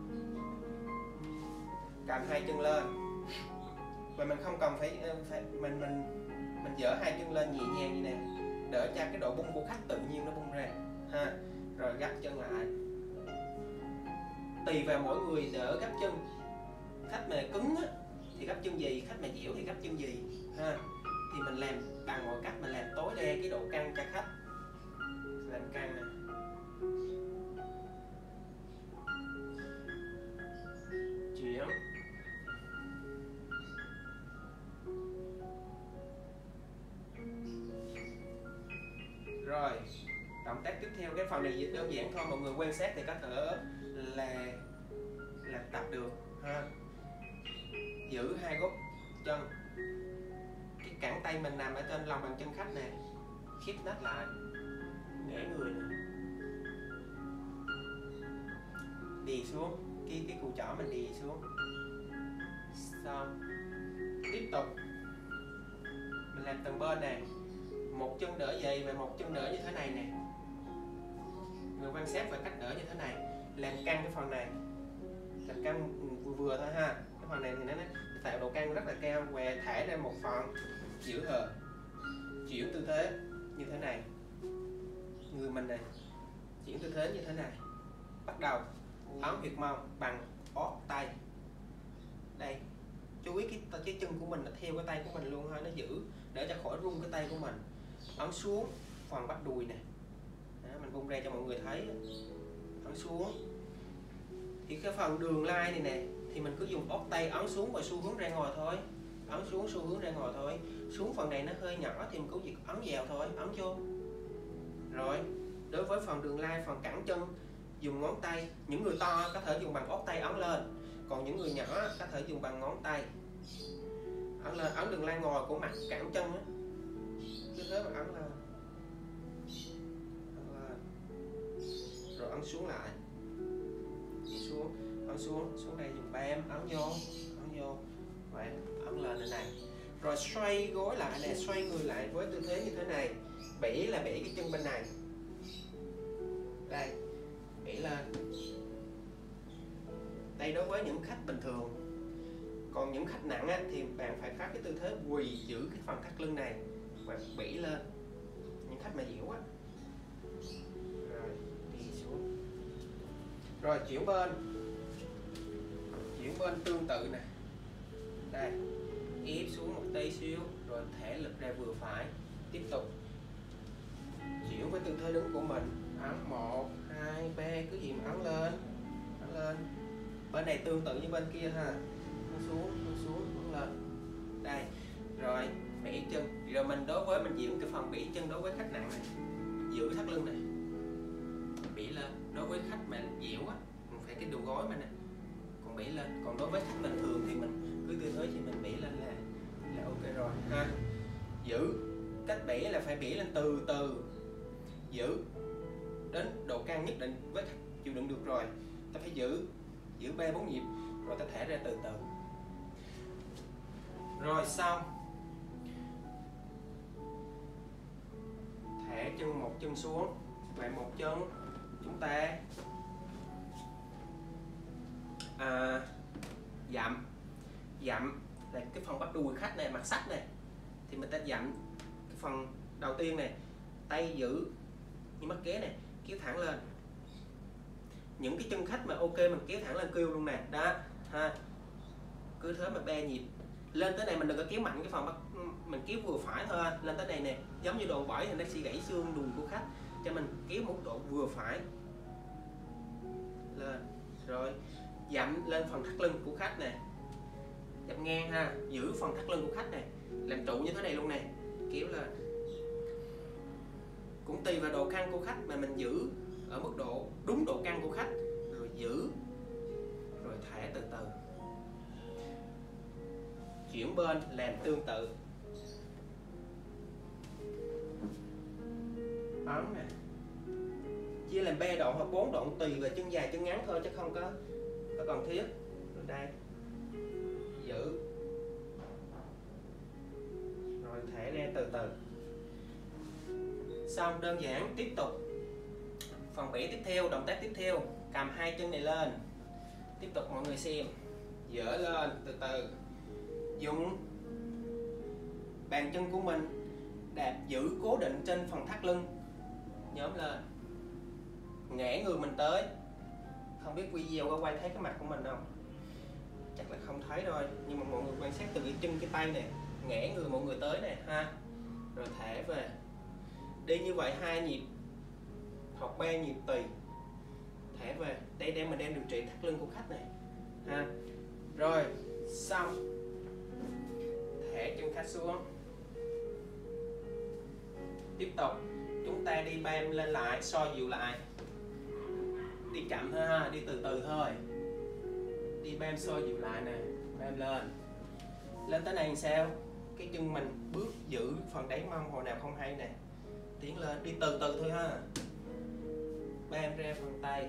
cầm hai chân lên và mình không cần phải mình dỡ hai chân lên nhẹ nhàng như nè, đỡ cho cái độ bung của khách tự nhiên nó bung ra ha. Rồi gấp chân lại, tùy vào mỗi người đỡ gấp chân. Khách mà cứng á, thì gấp chân gì, khách mà dẻo thì gấp chân gì ha. Thì mình làm bằng mọi cách, mình làm tối đa cái độ căng cho khách. Làm căng nè, chuyển. Rồi động tác tiếp theo, cái phần này đơn giản thôi, mọi người quan sát thì có thể là tập được ha. Giữ hai gốc chân, cái cẳng tay mình nằm ở trên lòng bàn chân khách nè, khép nách lại, để người nè, đì xuống, cái cùi chỏ mình đì xuống. Xong tiếp tục mình làm từng bên nè, một chân đỡ dày và một chân đỡ như thế này nè. Người quan sát về cách đỡ như thế này, làm căng cái phần này, làm căng vừa vừa thôi ha. Cái phần này thì nó tạo độ căng rất là cao, và thả ra một phần, giữ hờ, chuyển tư thế như thế này, người mình này chuyển tư thế như thế này. Bắt đầu ấn huyệt mông bằng ót tay. Đây, chú ý cái chân của mình nó theo cái tay của mình luôn ha, nó giữ để cho khỏi rung cái tay của mình. Ấn xuống phần bắp đùi nè. Đó, mình vung ra cho mọi người thấy. Ấn xuống thì cái phần đường lai này nè, thì mình cứ dùng ót tay ấn xuống và xu hướng ra ngoài thôi. Ấn xuống xu hướng ra ngoài thôi. xuống phần này nó hơi nhỏ thì mình cũng việc ấn vào thôi, ấn vô. Rồi đối với phần đường lai, phần cẳng chân, dùng ngón tay. Những người to có thể dùng bằng ốp tay ấn lên, còn những người nhỏ có thể dùng bằng ngón tay ấn lên, ấn đường lai ngồi của mặt cẳng chân á, cứ thế mà ấn lên, rồi ấn xuống lại, ấn xuống đây dùng bam, ấn vô, vậy ấn lên đây này. Rồi xoay gối lại nè, xoay người lại với tư thế như thế này. Bỉ là bỉ cái chân bên này, đây bỉ lên. Đây đối với những khách bình thường. Còn những khách nặng á, thì bạn phải có cái tư thế quỳ, giữ cái phần thắt lưng này và bỉ lên. Những khách mà dẻo á, rồi đi xuống. Rồi chuyển bên tương tự nè, đây ép xuống một tí xíu, rồi thả lực ra vừa phải. Tiếp tục chuyển với tư thế đứng của mình, ấn 1, 2, 3, cứ gì mà ấn lên. Bên này tương tự như bên kia ha, ấn xuống, ấn lên. Đây, rồi bỉ chân. Rồi mình đối với mình diễn cái phần bỉ chân đối với khách nặng này, giữ thắt lưng này, bỉ lên. Đối với khách mà dẻo á, mình phải cái đầu gối mình nè, còn bỉ lên. Còn đối với khách bình thường thì mình cứ tư thế thì mình bỉ lên là ok rồi ha. Giữ cách bỉ là phải bỉ lên từ từ, giữ đến độ căng nhất định với khách chịu đựng được. Rồi ta phải giữ 3-4 nhịp, rồi ta thả ra từ từ. Rồi xong thả một chân xuống và một chân chúng ta dặm là cái phần bắp đùi khách này, mặt sách này, thì mình ta dặm cái phần đầu tiên này, tay giữ như mắt ghế này, kéo thẳng lên. Những cái chân khách mà ok mình kéo thẳng lên kêu luôn nè, đó ha. Cứ thế mà 3 nhịp. Lên tới này mình đừng có kéo mạnh cái phần bắp, mình kéo vừa phải thôi. Lên tới này nè, giống như đòn bẩy thì nó sẽ gãy xương đùi của khách, cho mình kéo một độ vừa phải lên. Rồi dặm lên phần thắt lưng của khách nè, dặm ngang ha, giữ phần thắt lưng của khách này, làm trụ như thế này luôn nè, kéo lên. Cũng tùy vào độ căng của khách mà mình giữ ở mức độ đúng độ căng của khách, rồi giữ, rồi thả từ từ. Chuyển bên làm tương tự, ấn nè, chia làm 3 đoạn hoặc 4 đoạn tùy vào chân dài chân ngắn thôi, chứ không có cần thiết. Rồi đây giữ, rồi thả ra từ từ. Xong đơn giản. Tiếp tục phần bỉ tiếp theo, động tác tiếp theo, cầm 2 chân này lên. Tiếp tục mọi người xem, dỡ lên từ từ, dùng bàn chân của mình đạp giữ cố định trên phần thắt lưng, nhóm lên, ngã người mình tới. Không biết video có quay thấy cái mặt của mình không? Chắc là không thấy thôi, nhưng mà mọi người quan sát từ cái chân cái tay này, ngã người mọi người tới nè ha, rồi thả về. Đi như vậy 2 nhịp hoặc 3 nhịp tùy, thả về. Đây mình đang điều trị thắt lưng của khách này ha. Rồi xong thả chân khách xuống. Tiếp tục chúng ta đi bam lên lại, so dịu lại, đi chậm thôi ha, đi từ từ thôi, đi bam so dịu lại nè, bam lên tới này làm sao, cái chân mình bước giữ phần đáy mông hồi nào không hay nè, tiến lên, đi từ từ thôi ha, bam ra phần tay.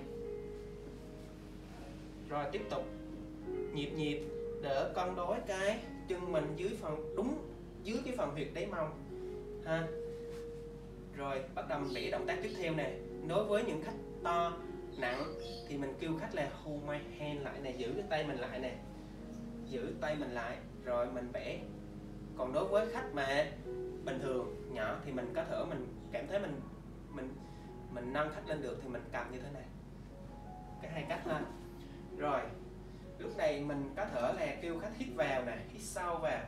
Rồi tiếp tục nhịp để cân đối cái chân mình dưới phần đúng dưới cái phần huyệt đáy mông ha. Rồi bắt đầu mình vẽ động tác tiếp theo nè. Đối với những khách to nặng thì mình kêu khách là hold my hand lại nè, giữ cái tay mình lại nè, giữ tay mình lại rồi mình vẽ. Còn đối với khách mà bình thường nhỏ thì mình có thể mình cảm thấy mình nâng khách lên được thì mình cầm như thế này, cái hai cách ha. Rồi lúc này mình có thể là kêu khách hít vào nè, hít sâu vào,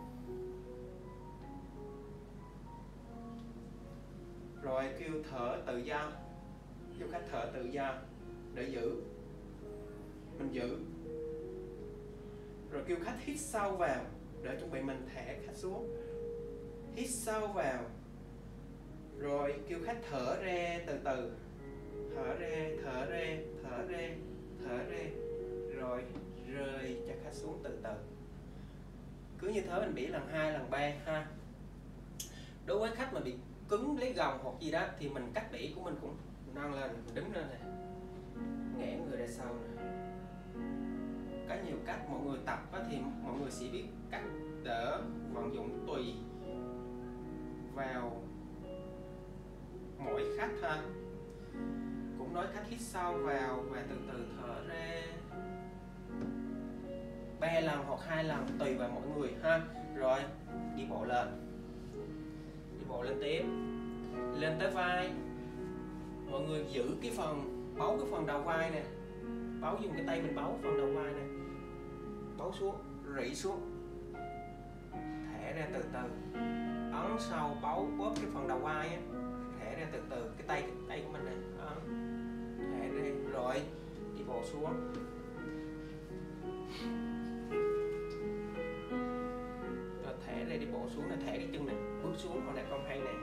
rồi kêu thở tự do, kêu khách thở tự do để giữ, mình giữ, rồi kêu khách hít sâu vào để chuẩn bị mình thả khách xuống. hít sâu vào, rồi kêu khách thở ra từ từ, thở ra, thở ra, thở ra, thở ra, rồi rơi cho khách xuống từ từ. Cứ như thế mình bị lần 2, lần 3 ha. Đối với khách mà bị cứng lấy gồng hoặc gì đó thì mình cách đỉ của mình cũng nâng lên, mình đứng lên này, ngã người ra sau này. Có nhiều cách mọi người tập thì mọi người sẽ biết cách để vận dụng tùy vào mỗi khách ha. Cũng nói khách hít sâu vào và từ từ thở ra 3 lần hoặc 2 lần tùy vào mỗi người ha. Rồi đi bộ lên, đi bộ lên tiếp, lên tới vai. Mọi người giữ cái phần bấu cái phần đầu vai nè, bấu dùng cái tay mình bấu phần đầu vai nè, bấu xuống, rỉ xuống, thả ra từ từ, ấn sau bấu bóp cái phần đầu vai á, thả ra từ từ cái tay của mình nè, thả ra rồi đi bộ xuống. Rồi thả ra đi bộ xuống, là thả cái chân này bước xuống, hồi nãy con hay nè,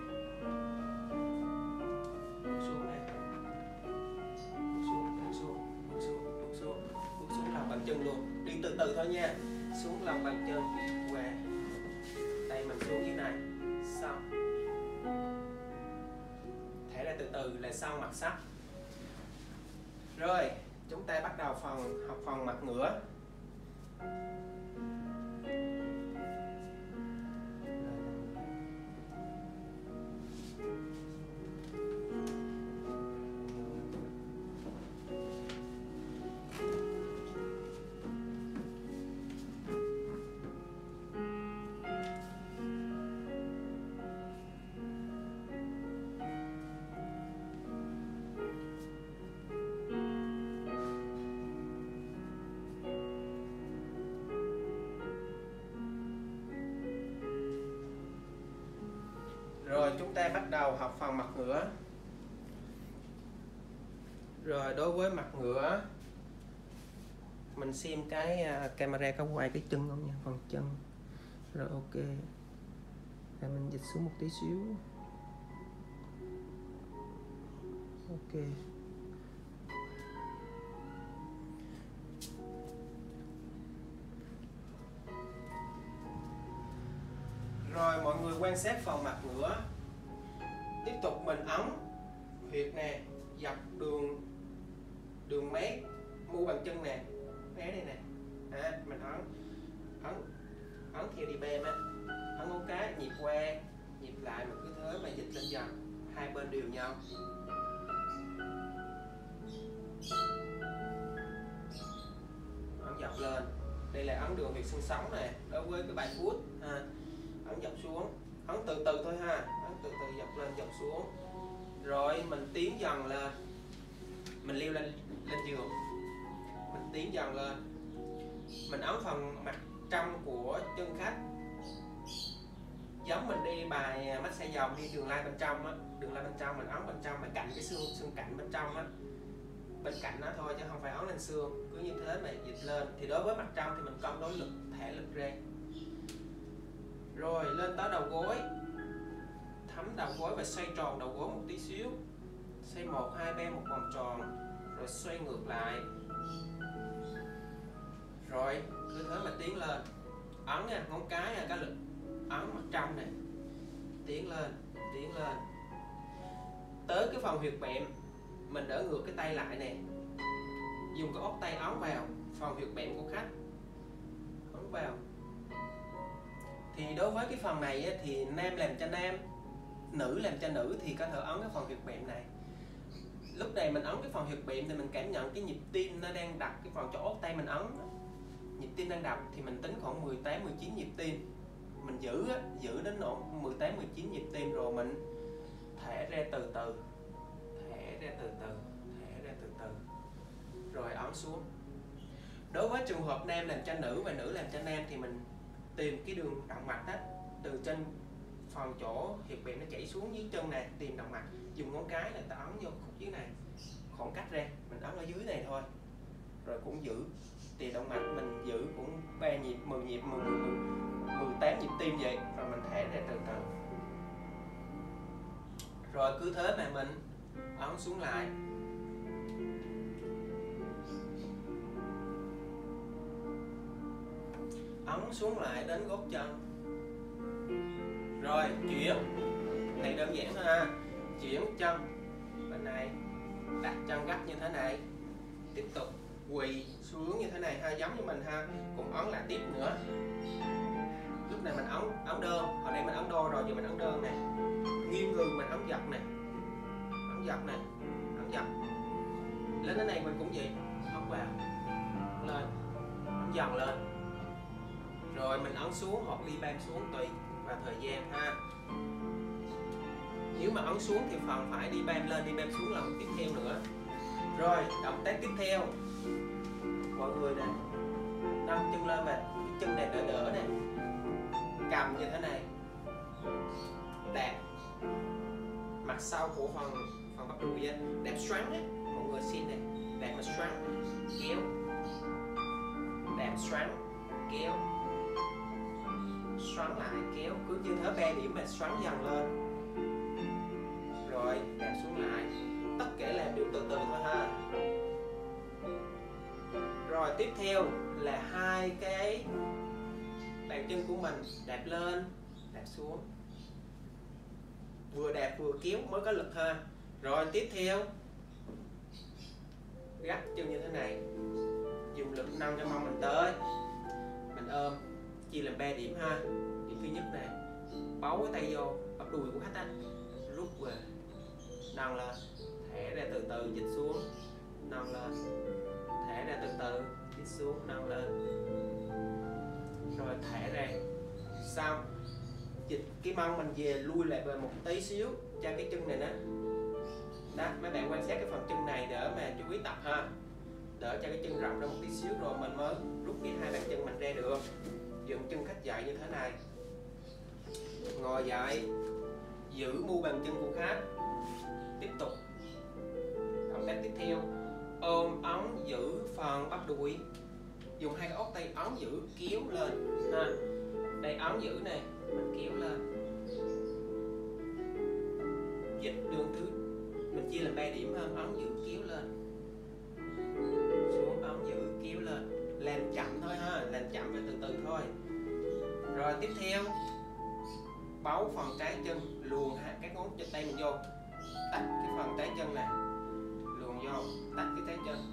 bước xuống nè, bước xuống, bước xuống, bước xuống, bước xuống, bước xuống lòng bàn chân luôn, đi từ từ thôi nha, xuống lòng bàn chân qua tay mình xuống như này, xong thả ra từ từ là xong mặt sắt. Rồi chúng ta bắt đầu học phần mặt ngửa. Rồi chúng ta bắt đầu học phần mặt ngửa. Rồi đối với mặt ngửa, mình xem cái camera có quay cái chân không nha, phần chân. Rồi ok, rồi mình dịch xuống một tí xíu. Ok. Rồi mọi người quan sát phần mặt ngửa. Tiếp tục mình ấn huyệt nè, dọc đường mé mu bàn chân nè, mé đây nè. Mình ấn theo đi bem á, ấn ngón cái nhịp qua, nhịp lại, mà cứ thế mà dịch lên dần, hai bên đều nhau. Ấn dọc lên. Đây là ấn đường huyệt xương sống nè, đối với cái bài foot ha. Ấn dọc xuống, ấn từ từ thôi ha, ấn từ từ dọc lên dọc xuống. Rồi mình tiến dần lên, mình leo lên giường, mình tiến dần lên, mình ấn phần mặt trong của chân khách, giống mình đi bài massage vòng, đi đường lai bên trong á, đường lai bên trong mình ấn bên trong, mà cạnh cái xương cạnh bên trong á, bên cạnh nó thôi chứ không phải ấn lên xương. Cứ như thế mà dịch lên. Thì đối với mặt trong thì mình cân đối lực, thả lực ra. Rồi lên tới đầu gối, thấm đầu gối và xoay tròn đầu gối một tí xíu, xoay 1, 2, 3 một vòng tròn, rồi xoay ngược lại. Rồi cứ thế mà tiến lên, ấn nha, ngón cái nha, cái lực ấn mặt trong này, tiến lên, tới cái phần huyệt bẹm, mình đỡ ngược cái tay lại nè, dùng cái ốp tay ấn vào phần huyệt bẹm của khách, ấn vào. Thì đối với cái phần này á, thì nam làm cho nam, nữ làm cho nữ, thì có thể ấn cái phần huyệt bẹm này. Lúc này mình ấn cái phần huyệt bẹm thì mình cảm nhận cái nhịp tim nó đang đập, cái phần chỗ ốp tay mình ấn, nhịp tim đang đập thì mình tính khoảng 18, 19 nhịp tim. Mình giữ đến độ 18, 19 nhịp tim, rồi mình thả ra từ từ, rồi ấn xuống. Đối với trường hợp nam làm cho nữ và nữ làm cho nam thì mình tìm cái đường động mạch đó, từ trên phần chỗ huyệt bẹm nó chảy xuống dưới chân này, tìm động mạch, dùng ngón cái là ta ấn vô khúc dưới này, khoảng cách ra, mình ấn ở dưới này thôi. Rồi cũng giữ tìm động mạch, mình giữ cũng 3 nhịp, 10 nhịp, 18 nhịp tim vậy, rồi mình thả ra từ từ. Rồi cứ thế mà mình ấn xuống lại. Ấn xuống lại đến gót chân. Rồi chuyển. Này đơn giản thôi ha. Chuyển chân bên này, đặt chân gấp như thế này, tiếp tục quỳ xuống như thế này ha, giống như mình ha, cũng ấn lại tiếp nữa. Lúc này mình ấn đơn, hồi nãy mình ấn đôi rồi, giờ mình ấn đơn nè. Nghiêng người mình ấn dọc nè, ấn dọc nè, ấn dọc. Lên đến này mình cũng vậy, ấn vào, lên, ấn dần lên. Rồi mình ấn xuống hoặc đi bam xuống tùy vào thời gian ha. Nếu mà ấn xuống thì phần phải đi bam lên, đi bam xuống là một tiếp theo nữa. Rồi động tác tiếp theo, mọi người nè, nâng chân lên và chân này đỡ nè, cầm như thế này, đạp mặt sau của phần bắp đùi á, đạp xoắn á, mọi người xin nè, đạp mà xoắn, kéo, đạp xoắn, kéo, xoắn lại, kéo, cứ như thế 3 điểm mà xoắn dần lên. Rồi đạp xuống lại, tất cả làm đều từ từ thôi ha. Rồi tiếp theo là 2 cái bàn chân của mình đạp lên, đạp xuống, vừa đạp vừa kéo mới có lực ha. Rồi tiếp theo gấp chân như thế này, dùng lực nâng cho mông mình tới, mình ôm, chia làm 3 điểm ha. Điểm thứ nhất này, bấu cái tay vô bắp đùi của khách á, rút về, nâng lên, thẻ ra từ từ, dịch xuống, nâng lên, thẻ ra từ từ, dịch xuống, nâng lên, rồi thẻ ra. Xong dịch cái mông mình về, lui lại về một tí xíu cho cái chân này đó. Đó, mấy bạn quan sát cái phần chân này để mà chú ý tập ha, đỡ cho cái chân rộng ra một tí xíu rồi mình mới rút cái 2 bàn chân mình ra được. Dựng chân khách dậy như thế này, ngồi dậy, giữ mu bàn chân của khách. Tiếp tục động tác tiếp theo, ôm ấn giữ phần bắp đùi, dùng 2 cái ốc tay ấn giữ kéo lên ha. Đây ấn giữ này, mình kéo lên, dịch đường thứ mình chia làm 3 điểm hơn, ấn giữ kéo lên, xuống ấn giữ kéo lên, làm chậm thôi ha, làm chậm và từ từ thôi. Rồi tiếp theo bấu phần trái chân, luồn các ngón chân tay mình vô, tách cái phần trái chân này, luồn vô, tách cái trái chân,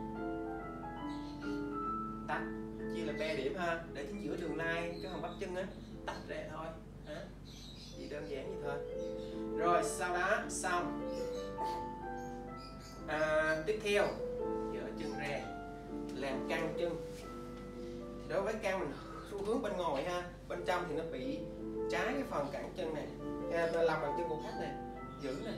tách, chia là 3 điểm ha, để chính giữa đường lai cái phần bắp chân á, tách ra thôi ha. Chỉ đơn giản như thôi. Rồi sau đó xong, tiếp theo dỡ chân ra, làm căng chân. Thì đối với căng mình xu hướng bên ngoài ha, bên trong thì nó bị trái cái phần cẳng chân này, lòng bàn chân của khách này, giữ nè.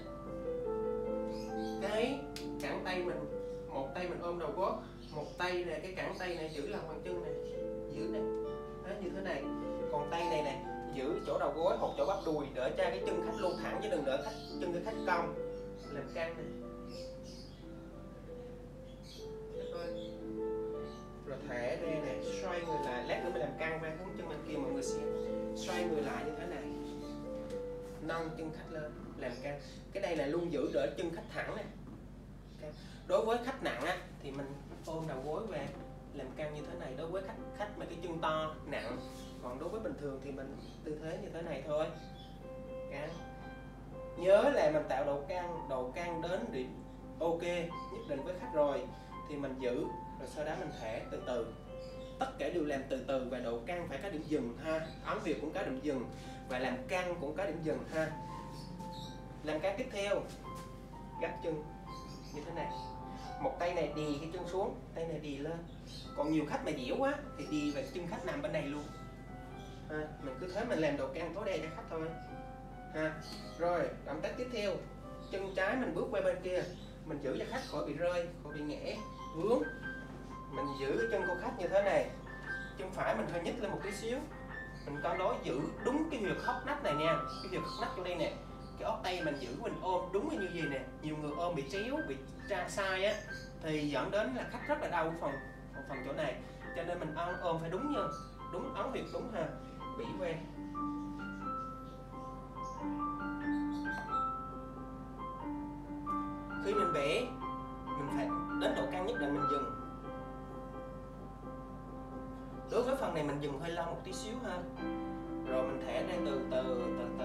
Cái cẳng tay mình, một tay mình ôm đầu gối, một tay này, cái cẳng tay này giữ lòng bàn chân này, giữ nè, như thế này. Còn tay này nè, giữ chỗ đầu gối hoặc chỗ bắp đùi, để cho cái chân khách luôn thẳng chứ đừng để chân cái khách cong. Làm căng này. Rồi thẻ ra nè, xoay người lại, lát nữa mình làm căng ra hướng chân bên kia mọi người xem. Xoay người lại như thế này, nâng chân khách lên, làm căng. Cái đây là luôn giữ đỡ chân khách thẳng nè. Đối với khách nặng á thì mình ôm đầu gối về làm căng như thế này, đối với khách mà cái chân to nặng. Còn đối với bình thường thì mình tư thế như thế này thôi. Căng. Nhớ là mình tạo độ căng đến điểm ok nhất định với khách rồi thì mình giữ, rồi sau đó mình thẻ từ từ. Tất cả đều làm từ từ và độ căng phải có điểm dừng ha. Ấn Việt cũng có điểm dừng và làm căng cũng có điểm dừng ha. Làm căng tiếp theo, gác chân như thế này. Một tay này đì cái chân xuống, tay này đì lên. Còn nhiều khách mà dẻo quá thì đì và chân khách nằm bên này luôn ha. Mình cứ thế mình làm độ căng tối đa cho khách thôi ha. Rồi động tác tiếp theo, chân trái mình bước qua bên kia, mình giữ cho khách khỏi bị rơi, khỏi bị ngã vướng. Mình giữ cái chân của khách như thế này, chân phải mình hơi nhích lên một tí xíu, mình coi nói giữ đúng cái huyệt hốc nách này nha, cái huyệt hốc nách chỗ đây nè. Cái ốc tay mình giữ, mình ôm đúng như vậy nè. Nhiều người ôm bị chéo, bị sai á thì dẫn đến là khách rất là đau phần chỗ này. Cho nên mình ôm phải đúng nha, đúng ấn huyệt đúng ha. Bỉ quen mình bẻ, mình phải đến độ căng nhất định mình dừng. Đối với phần này mình dừng hơi lâu một tí xíu ha. Rồi mình thẻ ra từ từ.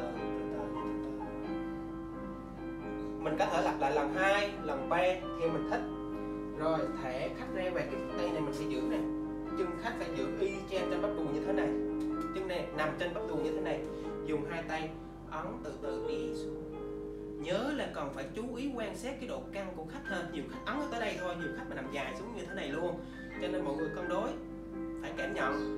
Mình có thể lặp lại lần 2, lần 3 theo mình thích. Rồi thẻ khách ra về cái tay này mình sẽ giữ nè. Chân khách phải giữ y chang trên bắp đùi như thế này. Chân này nằm trên bắp đùi như thế này. Dùng hai tay ấn từ từ đi xuống. Nhớ là còn phải chú ý quan sát cái độ căng của khách ha. Nhiều khách ấn tới đây thôi, nhiều khách mà nằm dài xuống như thế này luôn. Cho nên mọi người cân đối, phải cảm nhận.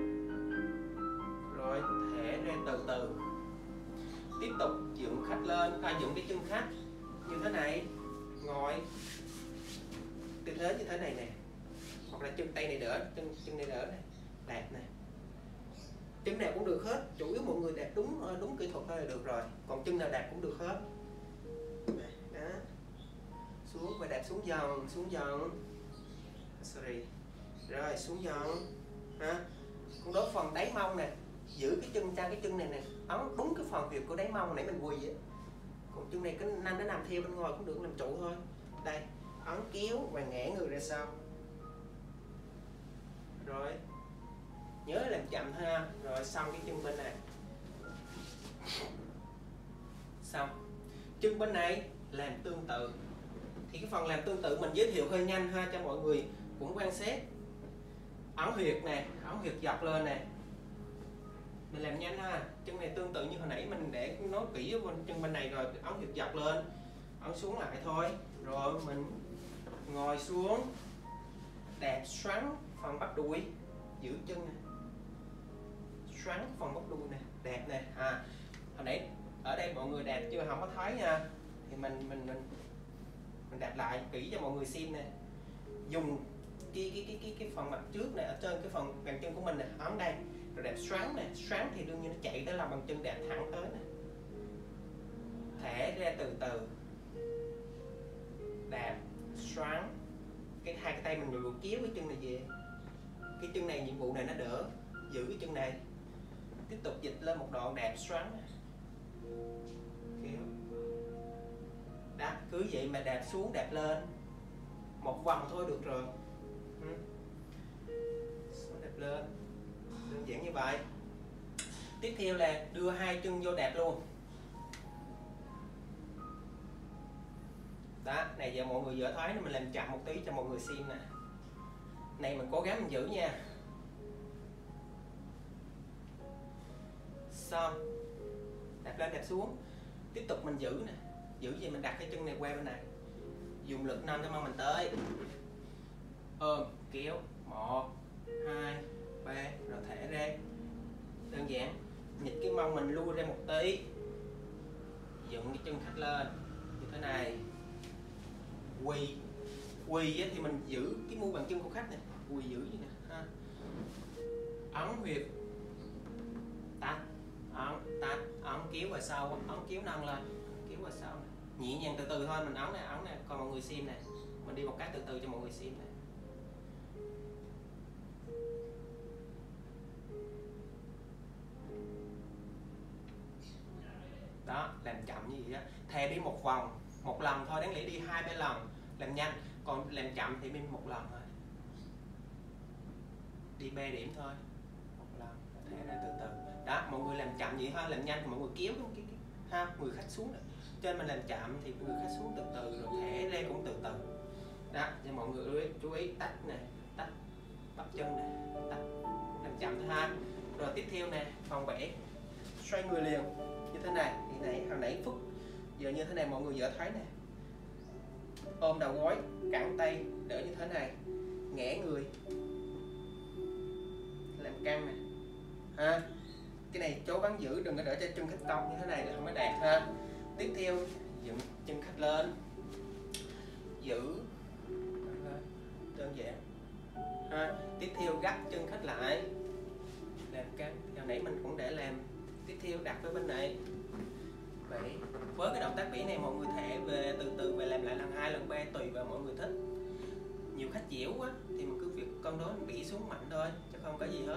Rồi thẻ ra từ từ. Tiếp tục dựng khách lên, dựng cái chân khách như thế này, ngồi tư thế như thế này nè, hoặc là chân tay này đỡ, chân này đỡ này, đạp này, chân nào cũng được hết, chủ yếu mọi người đạp đúng kỹ thuật thôi là được rồi, còn chân nào đạp cũng được hết. Đó, xuống và đạp xuống dần, sorry, rồi xuống dần, ha. Còn đối phần đáy mông nè, giữ cái chân cái chân này nè, ấn đúng cái phần huyệt của đáy mông nãy mình quỳ vậy. Còn chân này cái nanh nó nằm theo bên ngoài cũng được, làm trụ thôi. Đây, ấn kéo và ngã người ra sau. Rồi nhớ làm chậm ha. Rồi xong cái chân bên này, xong chân bên này làm tương tự. Thì cái phần làm tương tự mình giới thiệu hơi nhanh ha, cho mọi người cũng quan sát. Ấn huyệt nè, ấn huyệt dọc lên nè, mình làm nhanh ha. Chân này tương tự như hồi nãy mình để nói kỹ với chân bên này rồi, ấn huyệt dọc lên, ấn xuống lại thôi. Rồi mình ngồi xuống, đạp xoắn phần bắp đùi, giữ chân này, xoắn phần bắp đùi nè, đạp nè. Hồi nãy ở đây mọi người đạp chưa không có thấy nha, thì mình đạp lại kỹ cho mọi người xem nè. Dùng cái phần mặt trước này ở trên cái phần bàn chân của mình nè, ấn đây, rồi đạp xoắn nè, xoắn thì đương nhiên nó chạy tới lòng bàn chân, đạp thẳng tới nè, thẻ ra từ từ, đạp xoắn. Hai cái tay mình vừa kéo cái chân này về, cái chân này nhiệm vụ này nó đỡ, giữ cái chân này, tiếp tục dịch lên một đoạn, đạp xoắn, kéo. Đó, cứ vậy mà đạp xuống đạp lên một vòng thôi được rồi. Xuống đạp lên, đơn giản như vậy. Tiếp theo là đưa hai chân vô đạp luôn. Đó, này giờ mọi người dở thoái nên mình làm chậm một tí cho mọi người xem nè. Này mình cố gắng mình giữ nha. Xong, đạp lên đạp xuống. Tiếp tục mình giữ nè. Giữ vậy mình đặt cái chân này qua bên này. Dùng lực nâng cái mông mình tới. Ôm, kéo, 1, 2, 3, rồi thả ra. Đơn giản. Nhịp cái mông mình lui ra một tí. Dựng cái chân khách lên như thế này. Quỳ thì mình giữ cái mu bàn chân của khách này, quỳ giữ như này ha. Ấn huyệt, tách, ấn kéo vào sau, ấn kéo nâng lên, kéo vào sau, nhẹ nhàng từ từ thôi. Mình ấn này, còn mọi người xem nè, mình đi một cái từ từ cho mọi người xem nè. Đó, làm chậm như vậy á. Thè đi một vòng, một lần thôi, đáng lẽ đi 2-3 lần làm nhanh, còn làm chậm thì mình một lần thôi, đi 3 điểm thôi, một lần thẻ ra từ từ. Đó, mọi người làm chậm vậy ha, làm nhanh thì mọi người kéo cái ha, người khách xuống này. Trên mình làm chậm thì người khách xuống từ từ, rồi thẻ ra cũng từ từ. Đó, cho mọi người chú ý tách nè, tách bắp chân nè, tách, làm chậm thôi ha. Rồi tiếp theo nè, phần vẽ xoay người liền như thế này. Thì hồi nãy phút giờ như thế này mọi người dễ thấy nè. Ôm đầu gối, cẳng tay đỡ như thế này, ngã người, làm căng nè ha. Cái này chó vắng giữ, đừng có để cho chân khách cong như thế này là không có đạt ha. Tiếp theo dựng chân khách lên, giữ, đơn giản ha. Tiếp theo gấp chân khách lại, làm căng. Hồi nãy mình cũng để làm. Tiếp theo đặt với bên này. Vậy với cái động tác vẽ này mọi người thẻ về từ từ về làm lại lần 2, lần 3 tùy vào mọi người thích. Nhiều khách dẻo quá thì mình cứ việc cân đối mình vẽ xuống mạnh thôi, chứ không có gì hết.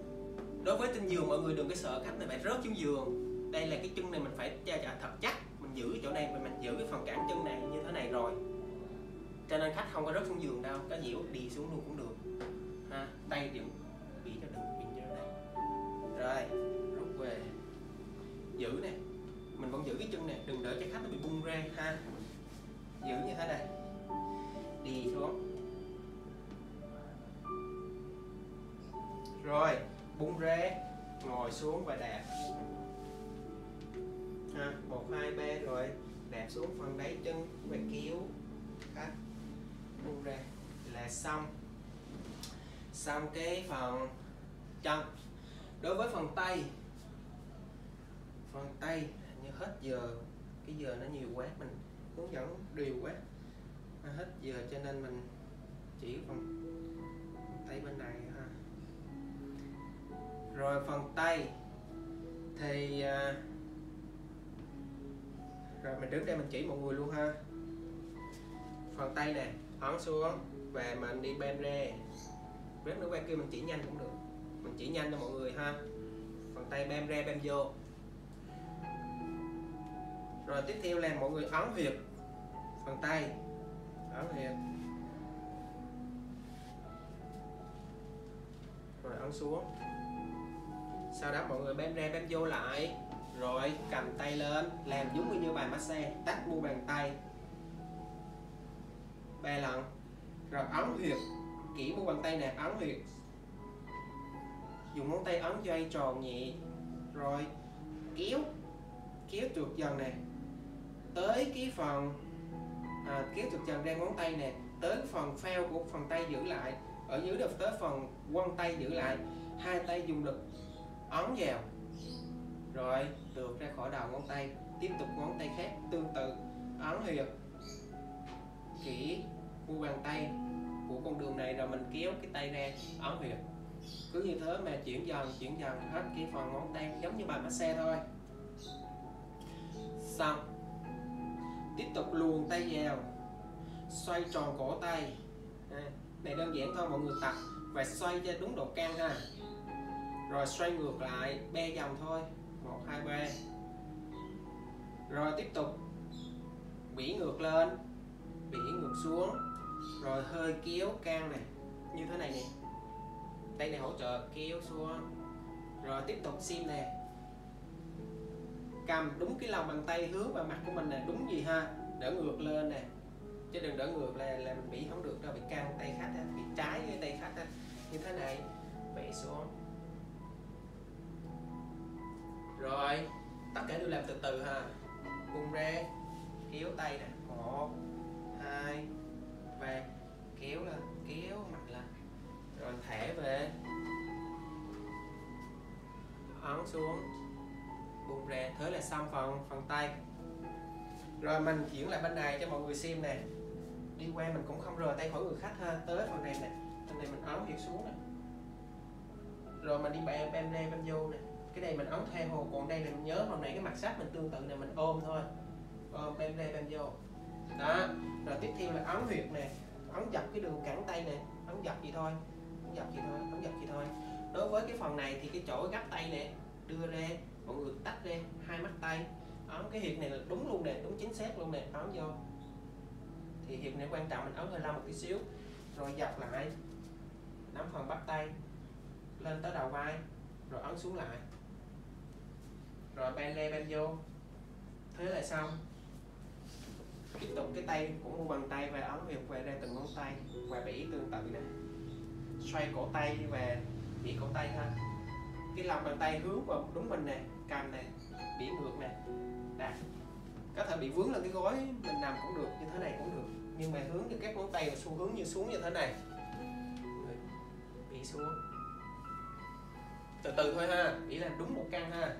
Đối với trên giường mọi người đừng có sợ khách này phải rớt xuống giường. Đây là cái chân này mình phải cho thật chắc, mình giữ chỗ này và mình giữ cái phần cản chân này như thế này rồi, cho nên khách không có rớt xuống giường đâu, có dĩu đi xuống luôn cũng được ha. Tay đừng bị cho đừng bị như thế này. Rồi rút về, giữ nè, mình vẫn giữ cái chân này, đừng để cho khách nó bị bung ra ha. Giữ như thế này, đi xuống. Rồi bung ra, ngồi xuống và đạp ha. 1, 2, 3 rồi đạp xuống phần đáy chân và kéo khách bung ra là xong. Xong cái phần chân. Đối với phần tay như hết giờ, cái giờ nó nhiều quá, mình hướng dẫn đều quá, hết giờ cho nên mình chỉ phần tay bên này ha. Rồi phần tay thì rồi mình đứng đây mình chỉ mọi người luôn ha. Phần tay nè, ấn xuống và mình đi bend ra, rớt nữa qua kia mình chỉ nhanh cũng được, mình chỉ nhanh cho mọi người ha. Phần tay bend ra bend vô. Rồi tiếp theo là mọi người ấn huyệt phần tay, ấn huyệt rồi ấn xuống. Sau đó mọi người bend ra bend vô lại, rồi cầm tay lên làm giống như bài massage, tách mu bàn tay 3 lần, rồi ấn huyệt kỹ mu bàn tay nè, ấn huyệt, dùng ngón tay ấn dây tròn nhẹ, rồi kéo trượt dần nè tới cái phần kéo trượt dần ra ngón tay nè tới cái phần phao của phần tay giữ lại, ở dưới được tới phần quăng tay giữ lại, hai tay dùng lực ấn vào, rồi trượt ra khỏi đầu ngón tay, tiếp tục ngón tay khác tương tự ấn huyệt kỹ mu bàn tay của con đường này, rồi mình kéo cái tay ra ấn huyệt, cứ như thế mà chuyển dần hết cái phần ngón tay, giống như bài massage thôi. Xong tiếp tục luồn tay vào, xoay tròn cổ tay này, đơn giản thôi mọi người tập và xoay cho đúng độ căng ha. Rồi xoay ngược lại 3 vòng thôi, 1, 2, 3. Rồi tiếp tục bỉ ngược lên, bỉ ngược xuống, rồi hơi kéo căng này như thế này nè, tay này hỗ trợ kéo xuống. Rồi tiếp tục sim nè, cầm đúng cái lòng bàn tay hướng vào mặt của mình nè, đúng gì ha, đỡ ngược lên nè, chứ đừng đỡ ngược là mình bị không được đâu, bị căng tay khách á, bị trái với tay khách á, như thế này, bỉ xuống. Rồi tất cả đều làm từ từ ha, bung ra, kéo tay nè, 1, 2, 3, kéo lên, kéo mạnh lên, rồi thả về, ấn xuống, bung ra, thế là xong phần tay. Rồi mình chuyển lại bên này cho mọi người xem nè, đi qua mình cũng không rời tay khỏi người khách ha, tới phần này nè, phần này mình ấn huyệt xuống nè, rồi mình đi bend ra bend vô nè, cái này mình ấn theo hồ, còn đây là mình nhớ hôm nay cái mặt sách mình tương tự này, mình ôm thôi, ôm bend ra bend vô đó. Rồi tiếp theo là ấn huyệt nè, ấn dập cái đường cẳng tay nè, ấn dập gì thôi, ấn dập gì thôi, ấn dập gì thôi. Đối với cái phần này thì cái chỗ gắp tay nè, đưa ra, mọi người tách ra hai mắt tay, ấn cái huyệt này là đúng luôn nè, đúng chính xác luôn nè, ấn vô. Thì huyệt này quan trọng, mình ấn hơi lâu một tí xíu, rồi dập lại, nắm phần bắp tay lên tới đầu vai, rồi ấn xuống lại, rồi bend ra bend vô, thế là xong. Tiếp tục cái tay cũng mu bàn tay và ấn huyệt về ra từng ngón tay và bỉ tương tự nè, xoay cổ tay và bỉ cổ tay ha. Cái lòng bàn tay hướng vào đúng mình nè, cầm nè, bỉ ngược nè, đạt. Có thể bị vướng lên cái gối mình nằm cũng được, như thế này cũng được, nhưng mà hướng cho các ngón tay và xu hướng như xuống như thế này, bỉ xuống từ từ thôi ha, bỉ là đúng một căng ha.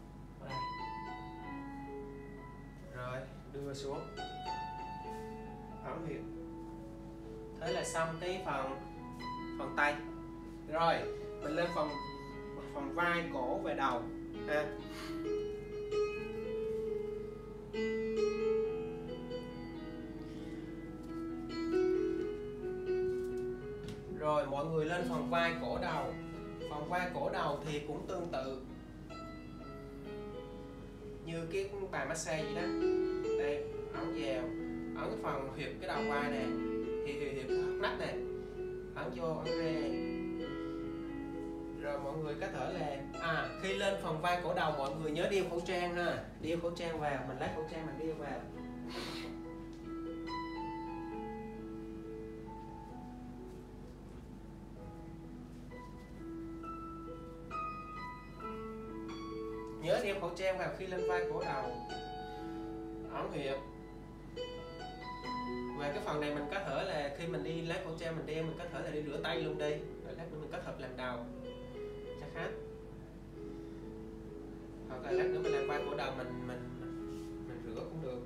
Rồi đưa xuống, ấn huyệt, thế là xong cái phần tay. Rồi mình lên phần vai, cổ và đầu ha. Rồi mọi người lên phần vai, cổ, đầu. Phần vai, cổ, đầu thì cũng tương tự như như cái bài massage vậy đó. Đây, ấn vào, ấn cái phần huyệt cái đầu vai nè, thì huyệt hốc nách nè, ấn vô ấn ra. Rồi mọi người có thể là khi lên phần vai cổ đầu mọi người nhớ đeo khẩu trang ha, đeo khẩu trang vào, mình lấy khẩu trang mình đeo vào. Nhớ đeo khẩu trang vào khi lên vai cổ đầu, ấn huyệt. Và cái phần này mình có thể là khi mình đi lấy khẩu trang mình đeo, mình có thể là đi rửa tay luôn đi, rồi lát nữa mình kết hợp làm đầu cho khách. Hoặc là lát nữa mình làm vai cổ đầu mình rửa cũng được.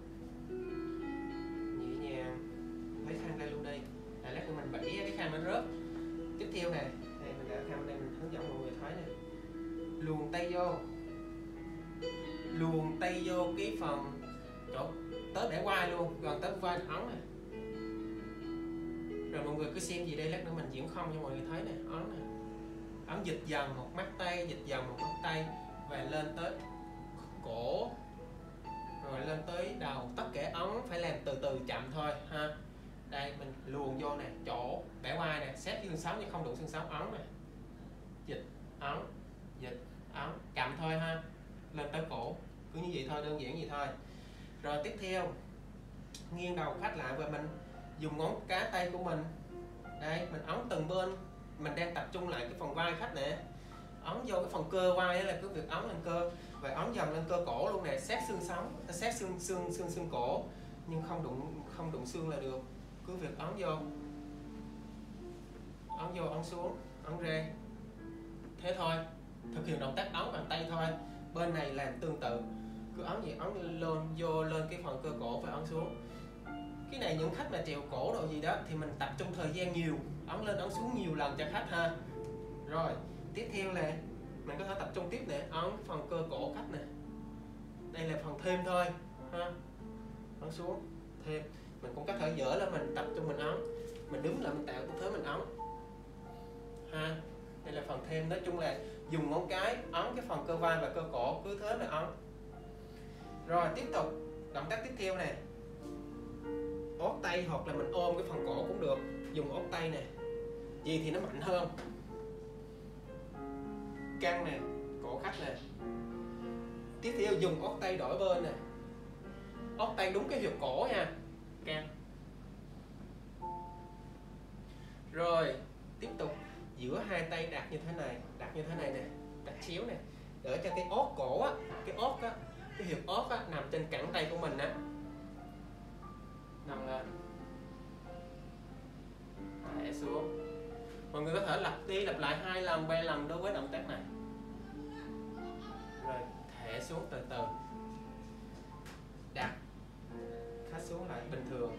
Nhẹ nhàng lấy khăn ra luôn đi, rồi lát nữa mình bẫy cái khăn nó rớt. Tiếp theo nè, đây mình để khăn đây mình hướng dẫn mọi người thấy nè. Luồn tay vô, luồn tay vô cái phần chỗ tới bẻ vai luôn, gần tới vai ấn nè. Rồi mọi người cứ xem gì đây, lát nữa mình diễn không cho mọi người thấy nè, ấn nè. Ấn dịch dần một mắt tay, dịch dần một mắt tay và lên tới cổ, rồi lên tới đầu. Tất cả ấn phải làm từ từ chậm thôi ha. Đây mình luồn vô nè, chỗ bẻ vai nè, xét xương sống nhưng không đụng xương sống, ấn nè, dịch ấn, dịch ấn, chậm thôi ha, lên tới cổ, cứ như vậy thôi, đơn giản vậy thôi. Rồi tiếp theo nghiêng đầu khách lại và mình dùng ngón cá tay của mình đây, mình ấn từng bên, mình đang tập trung lại cái phần vai khách nè, ấn vô cái phần cơ vai, đó là cứ việc ấn lên cơ và ấn dần lên cơ cổ luôn nè, sát xương sống, sát xương cổ nhưng không đụng xương là được, cứ việc ấn vô ấn xuống, ấn ra, thế thôi. Thực hiện động tác ấn bằng tay thôi. Bên này làm tương tự, cứ ấn gì ấn lên cái phần cơ cổ và ấn xuống. Cái này những khách mà trèo cổ đồ gì đó thì mình tập trung thời gian nhiều, ấn lên ấn xuống nhiều lần cho khách ha. Rồi tiếp theo là mình có thể tập trung tiếp nè, ấn phần cơ cổ khách nè, đây là phần thêm thôi ha, ấn xuống thêm. Mình cũng có thể dỡ lên mình tập trung mình ấn, mình đứng lại mình tạo tư thế mình ấn ha. Đây là phần thêm, nói chung là dùng ngón cái ấn cái phần cơ vai và cơ cổ, cứ thế mà ấn. Rồi tiếp tục động tác tiếp theo nè, ót tay hoặc là mình ôm cái phần cổ cũng được, dùng ót tay nè, gì thì nó mạnh hơn, căng nè, cổ khách nè. Tiếp theo dùng ót tay đổi bên nè, ót tay đúng cái huyệt cổ nha, căng. Rồi tiếp tục giữa hai tay đặt như thế này nè, đặt chéo nè, để cho cái ót cổ á, cái ót á, cái huyệt ót á nằm trên cẳng tay của mình á, nằm lên, thả xuống. Mọi người có thể lặp đi lặp lại 2 lần 3 lần đối với động tác này. Rồi thả xuống từ từ, đặt khách xuống lại bình thường.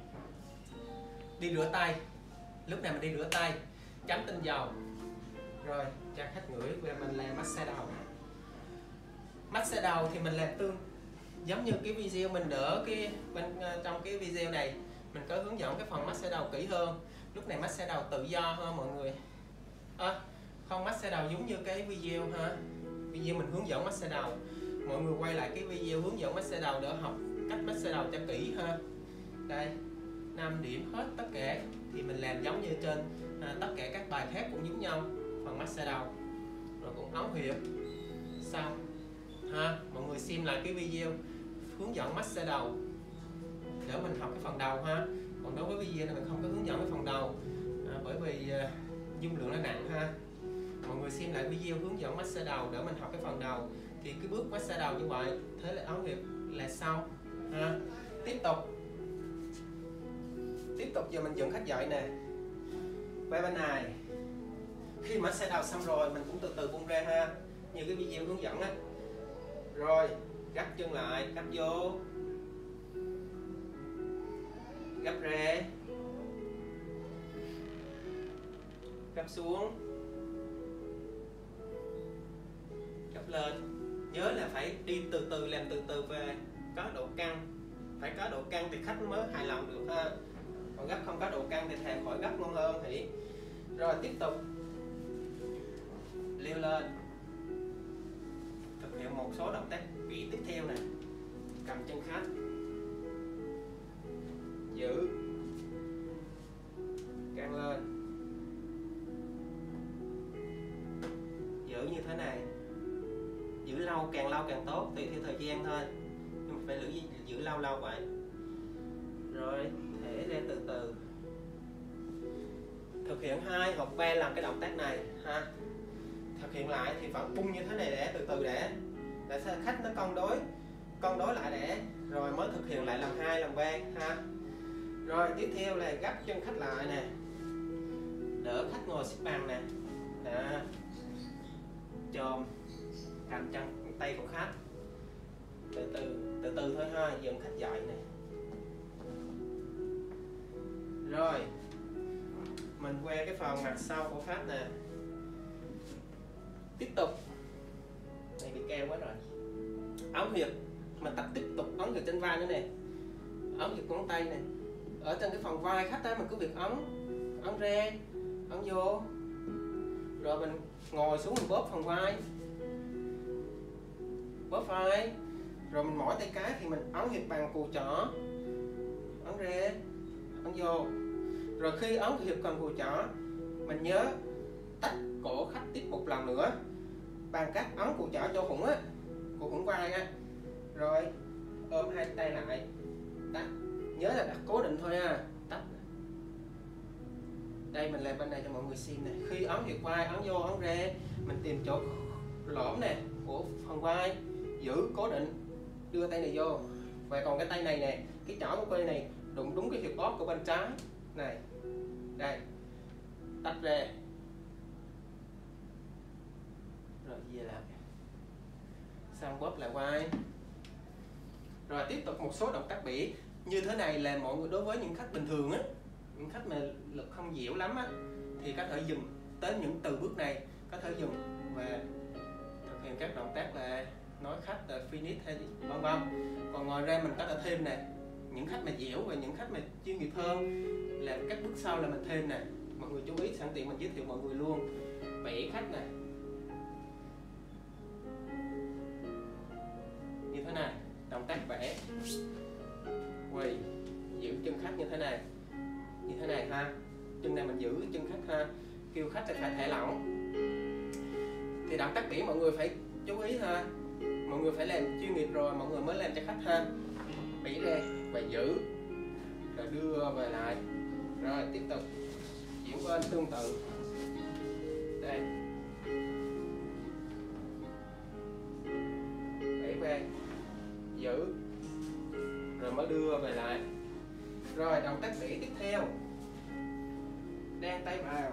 Đi rửa tay, lúc này mình đi rửa tay, chấm tinh dầu, rồi cho khách ngửi về mình làm massage đầu. Massage đầu thì mình làm giống như cái video mình đỡ cái trong cái video này mình có hướng dẫn cái phần massage đầu kỹ hơn. Lúc này massage đầu tự do hơn mọi người. Không massage đầu giống như cái video ha, video mình hướng dẫn massage đầu, mọi người quay lại cái video hướng dẫn massage đầu để học cách massage đầu cho kỹ ha. Đây 5 điểm hết tất cả, thì mình làm giống như trên tất cả các bài khác cũng giống nhau. Phần massage đầu rồi cũng ấn huyệt xong ha. Mọi người xem lại cái video hướng dẫn massage đầu để mình học cái phần đầu ha. Còn đối với video này mình không có hướng dẫn cái phần đầu bởi vì dung lượng nó nặng ha. Mọi người xem lại video hướng dẫn massage đầu để mình học cái phần đầu, thì cái bước massage đầu như vậy, thế là ấn huyệt là xong ha. Tiếp tục giờ mình dựng khách dậy nè, vai bên này. Khi massage đầu xong rồi mình cũng từ từ buông ra ha, như cái video hướng dẫn á. Rồi gấp chân lại, gấp vô, gấp ra, gấp xuống, gấp lên. Nhớ là phải đi từ từ, làm từ từ về, có độ căng, phải có độ căng thì khách mới hài lòng được ha. Còn gấp không có độ căng thì thèm khỏi gấp ngon hơn thì. Rồi tiếp tục leo lên, thực hiện một số động tác Vĩ tiếp theo nè, cầm chân khách, giữ, căng lên, giữ như thế này, giữ lâu càng tốt, tùy theo thời gian thôi, nhưng mà phải giữ lâu vậy. Rồi thể ra từ từ, thực hiện 2 hoặc 3 lần cái động tác này ha. Thực hiện lại thì vẫn bung như thế này để từ từ để khách nó cân đối lại để rồi mới thực hiện lại lần 2 lần 3 ha. Rồi tiếp theo là gấp chân khách lại nè, đỡ khách ngồi xếp bằng nè, đó, chồm cầm chân tay của khách, từ từ thôi ha, dừng khách dậy nè. Rồi mình qua cái phần mặt sau của khách nè, tiếp tục này bị keo quá rồi, ấn huyệt mình tập tiếp tục ấn huyệt trên vai nữa nè, ấn huyệt ngón tay nè, ở trên cái phần vai khách đó mình cứ việc ấn ra, ấn vô, rồi mình ngồi xuống mình bóp phần vai, rồi mình mỏi tay cái thì mình ấn huyệt bằng cùi chỏ, ấn ra, ấn vô. Rồi khi ấn huyệt bằng cùi chỏ mình nhớ tách cổ khách tiếp một lần nữa bằng cách ấn cùi chỏ cho hủng vai á, rồi ôm hai tay lại, tách, nhớ là đặt cố định thôi ha, tách. Đây mình làm bên này cho mọi người xem này, khi ấn huyệt vai, ấn vô ấn ra, mình tìm chỗ lõm nè của phần vai, giữ cố định, đưa tay này vô, và còn cái tay này nè, cái chỏ của tay này đụng đúng cái huyệt tóp của bên trái này, đây, tách ra, rồi về lại, xong bóp lại vai. Rồi tiếp tục một số động tác bỉ như thế này là mọi người đối với những khách bình thường á, những khách mà lực không dẻo lắm á, thì có thể dừng tới những từ bước này, có thể dừng và thực hiện các động tác là nói khách là finish hay vân vân. Còn ngoài ra mình có thể thêm nè, những khách mà dẻo và những khách mà chuyên nghiệp hơn là các bước sau là mình thêm nè, mọi người chú ý, sẵn tiện mình giới thiệu mọi người luôn. Vẽ khách nè, như thế này, động tác vẽ, quỳ, giữ chân khách như thế này ha, chân này mình giữ chân khách ha, kêu khách sẽ phải thả lỏng. Thì động tác bỉ mọi người phải chú ý ha, mọi người phải làm chuyên nghiệp rồi mọi người mới làm cho khách ha. Bỉ ra và giữ, rồi đưa về lại, rồi tiếp tục chuyển bên tương tự. Đây, bỉ về, giữ, rồi mới đưa về lại. Rồi động tác bỉ tiếp theo, đan tay vào,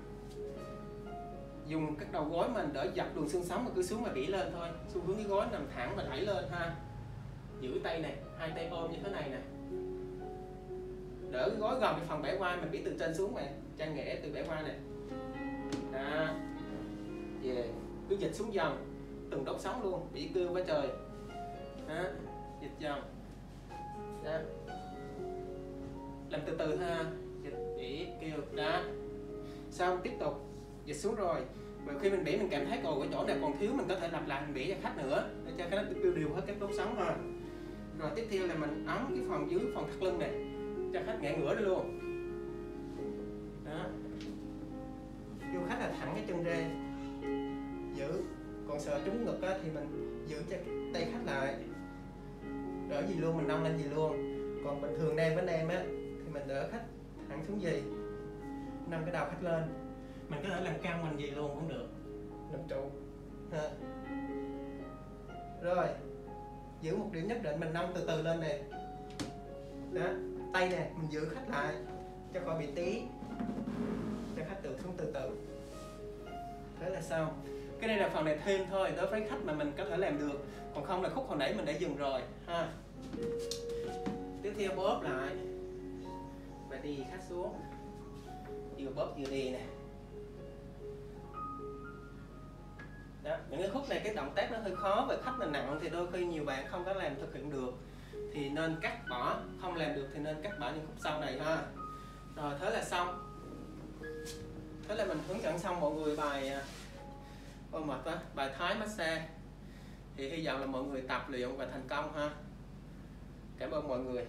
dùng các đầu gối mình đỡ dập đường xương sống mà cứ xuống mà bỉ lên thôi, xu hướng cái gối nằm thẳng và đẩy lên ha. Giữ tay này, hai tay ôm như thế này nè, đỡ cái gối gần cái phần bẻ vai, mình bỉ từ trên xuống này, trang nghẽ từ bẻ vai này, đó, về cứ dịch xuống dần từng đốt sống luôn, bỉ cương quá trời, đó, dịch dần, đó, làm từ từ ha, dịch bỉ kêu, đó, xong tiếp tục dịch xuống. Rồi và khi mình bỉ mình cảm thấy còn cái chỗ này còn thiếu, mình có thể lặp lại mình bỉ cho khách nữa để cho cái nó đều hết các đốt sống thôi. Rồi tiếp theo là mình ấn cái phần dưới phần thắt lưng này cho khách ngã ngửa đó luôn, đó, kêu khách là thẳng cái chân ra, giữ. Còn sợ trúng ngực á, thì mình giữ cho tay khách lại, đỡ gì luôn, mình nâng lên gì luôn. Còn bình thường nam với nam á thì mình đỡ khách thẳng xuống gì, nâng cái đầu khách lên, mình có thể làm căng mình gì luôn cũng được, làm trụ ha. Rồi giữ một điểm nhất định, mình nâng từ từ lên nè, đó, tay nè mình giữ khách lại cho khỏi bị tí, cho khách tự xuống từ từ, thế là xong. Cái này là phần này thêm thôi, đối với khách mà mình có thể làm được, còn không là khúc hồi nãy mình đã dừng rồi ha. Tiếp theo bóp lại và đi khách xuống, vừa bóp vừa đi nè. Đó, những cái khúc này cái động tác nó hơi khó và khách là nặng thì đôi khi nhiều bạn không có làm thực hiện được thì nên cắt bỏ, không làm được thì nên cắt bỏ những khúc sau này ha. Rồi thế là xong, thế là mình hướng dẫn xong mọi người bài ôm mệt đó, bài Thái massage. Thì Thì hy vọng là mọi người tập luyện và thành công ha. Cảm ơn mọi người.